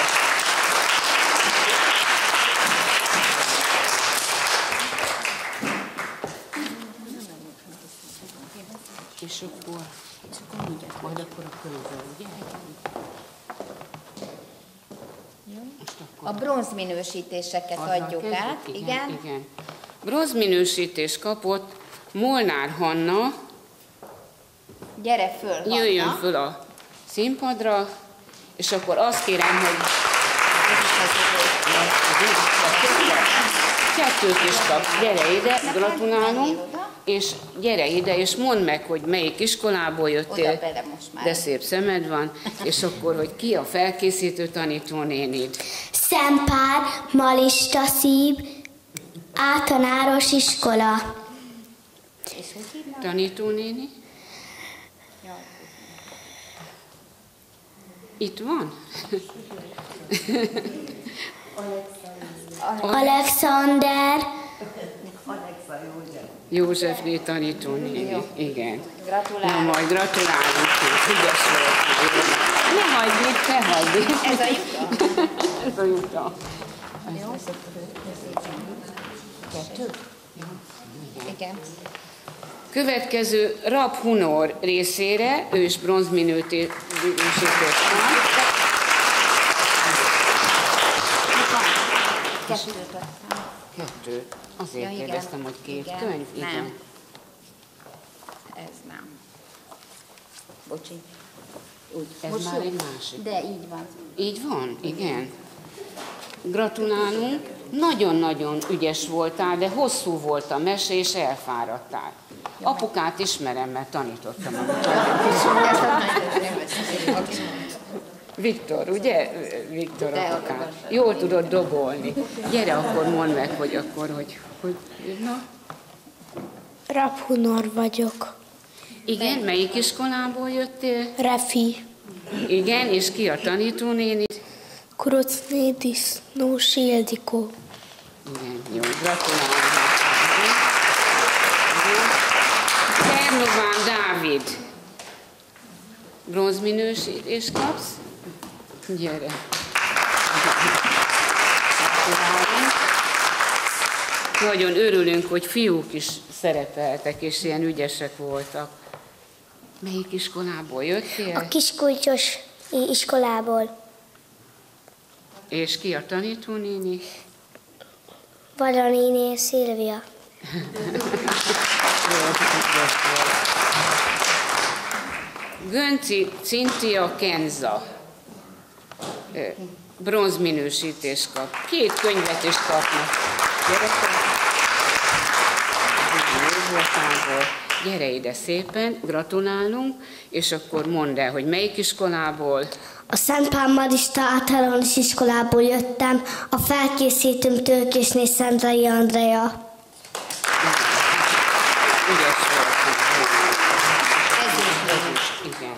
És akkor, és akkor mondják, majd akkor a könyvvel, ugye? A bronzminősítéseket adjuk kezdjük? át. Igen, igen. igen. Bronzminősítést kapott Molnár Hanna. Gyere föl, Hanna. Jöjjön föl a színpadra, és akkor azt kérem, hogy kettőt is kap. Gyere ide, gratulálunk, és gyere ide, és mondd meg, hogy melyik iskolából jöttél, de szép szemed van, és akkor, hogy ki a felkészítő tanítónénid. Szempár Malista Szív, általános iskola. Tanítónéni? Itt van? Alexander. Józsefné tanítónéni. Igen. Gratulálok. Na majd gratulálunk, hogy ügyes voltál. Ne hagyd itt, ne hagyd itt. Ez a juta? Ez a juta. Jó. Kettő? Igen. Következő Rapp Hunor részére, ő is bronzminősítést kap. Kettőt Kettő. Azért ja, kérdeztem, hogy két igen. könyv. Igen. Nem. Ez nem. Bocsi. Úgy, ez Most már jó? egy másik. De így van. Így van? Igen. Gratulálunk. Nagyon-nagyon ügyes voltál, de hosszú volt a mese, és elfáradtál. Apukát ismerem, mert tanítottam a Viktor, ugye? Viktor apukát. Jól tudod dobolni. Gyere, akkor mondd meg, hogy akkor, hogy... hogy na? Raphunor vagyok. Igen, melyik iskolából jöttél? Refi. Igen, és ki a tanítónéni? Kurocnédis Nósi Ildikó. Igen, jó, gratulálok. Ternován Dávid. Bronzminősítést kapsz? Gyere. Nagyon örülünk, hogy fiúk is szerepeltek, és ilyen ügyesek voltak. Melyik iskolából jöttél? A Kiskulcsos iskolából. És ki a tanítónéni? Vada néni és Szilvia. Gönci Cintia Kenza. Bronzminősítést kap. Két könyvet is kapnak. Gyere ide szépen, gratulálunk, és akkor mondd el, hogy melyik iskolából? A Szent Pál Marista általános iskolából jöttem, a felkészítőm Tőkésné Szendrei Andrea. Ügyes volt. Igen.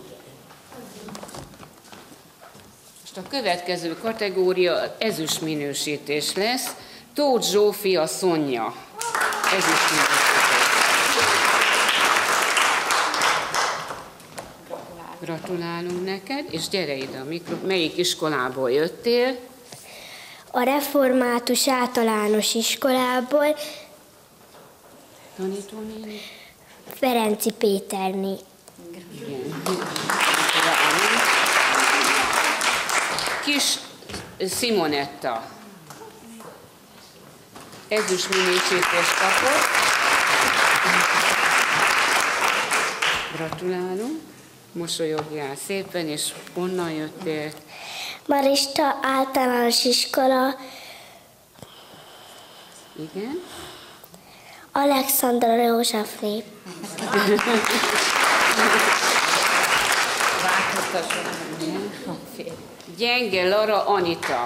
Most a következő kategória ezüst minősítés lesz. Tóth Zsófia Szonya. Ezüst minősítés. Gratulálunk neked, és gyere ide a mikro. Melyik iskolából jöttél? A Református Általános Iskolából Tanítónéni? Ferenci Péterné. Igen. Kis Simonetta. Ezüst minősítést kapott. Gratulálunk. Mosolyogjál szépen, és onnan jöttél? Marista Általános Iskola. Igen. Alexandra Józsefné. Gyenge Lara Anita.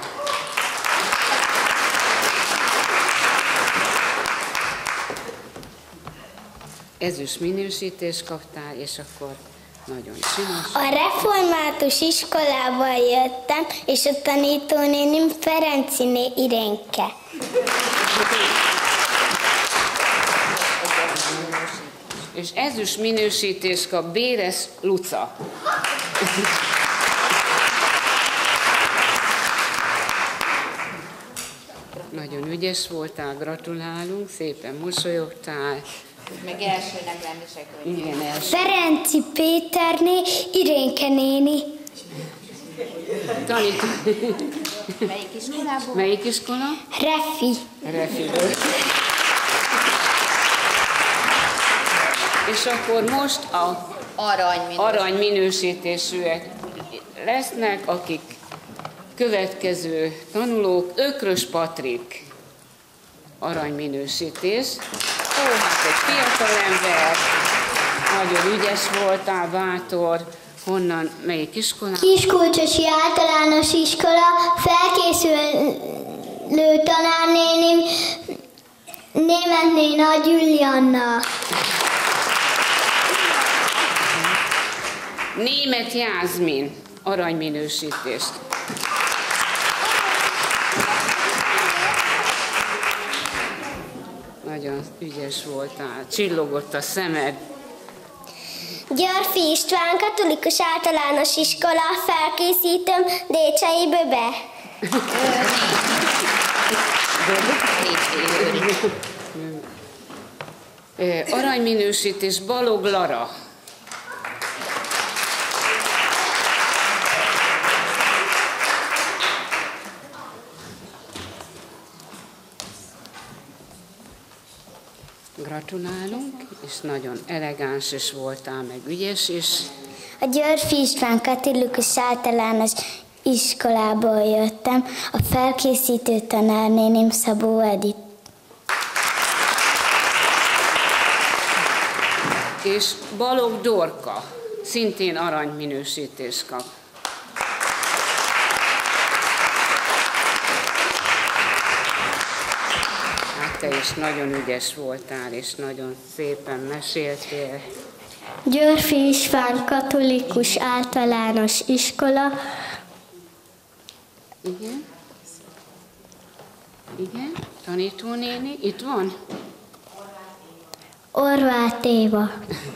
Ezüst minősítést kaptál, és akkor nagyon csinos. A Református Iskolából jöttem, és a tanítónénim Ferenciné Irénke. És ezüst minősítést kap Béres Luca. Nagyon ügyes voltál, gratulálunk, szépen mosolyogtál. Meg elsőnek lenni se könnyű. Igen, első. Ferenci Péterné, Irénke néni. Tanító. Melyik iskolából? Melyik iskola? Refi. Refiből. És akkor most a Arany arany minősítésűek lesznek, akik következő tanulók. Ökrös Patrik, aranyminősítés. Ó, hát egy fiatalember, nagyon ügyes voltál, bátor. Honnan, melyik iskola? Kiskulcsosi Általános Iskola, felkészülő tanárnénim Németné Nagy Julianna. Német Jászmin, aranyminősítést. Nagyon ügyes voltál, csillogott a szemed. Györfi István, Katolikus Általános Iskola, felkészítőm Décsei Böbe. Aranyminősítés Balog Lara. gratulálunk, és nagyon elegáns is voltál, meg ügyes is. A Györfi István Katolikus Általános Iskolából jöttem, a felkészítő tanárnéném Szabó Edith. És Balogh Dorka szintén aranyminősítést kap. Hát te is nagyon ügyes voltál, és nagyon szépen meséltél. Györfi István Katolikus Általános Iskola. Igen? Igen? Tanítónéni? Itt van? Orváth Éva.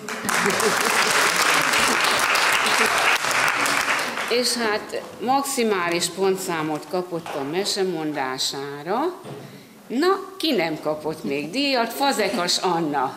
És hát maximális pontszámot kapott a mesemondására. Na, ki nem kapott még díjat? Fazekas Anna.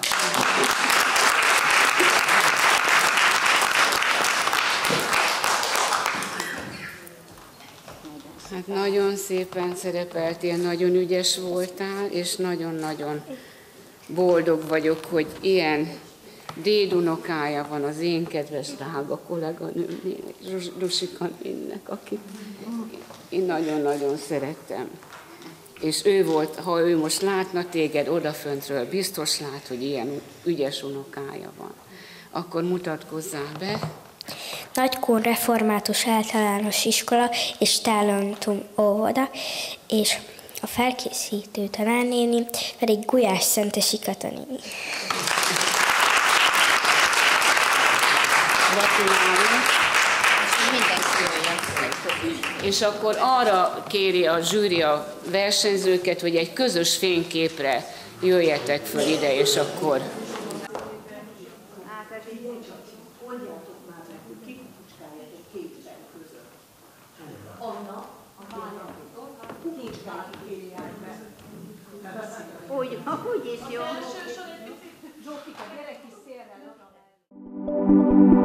Hát nagyon szépen szerepeltél, nagyon ügyes voltál, és nagyon-nagyon boldog vagyok, hogy ilyen dédunokája van az én kedves drága kolléganőmnél, Rusika Nénnek, akit én nagyon-nagyon szerettem. És ő volt, ha ő most látna téged odaföntről, biztos lát, hogy ilyen ügyes unokája van. Akkor mutatkozzál be. Nagykun Református Általános Iskola és Talentum óvoda, és a felkészítő tanárnéni pedig Gulyás Szentesi Katanéni. Gratulálunk! Mindenki jöjjön. És akkor arra kéri a zsűri a versenyzőket, hogy egy közös fényképre jöjjetek föl ide, és akkor... Úgy, úgy is jó. Zsófika, gyere ki szélre.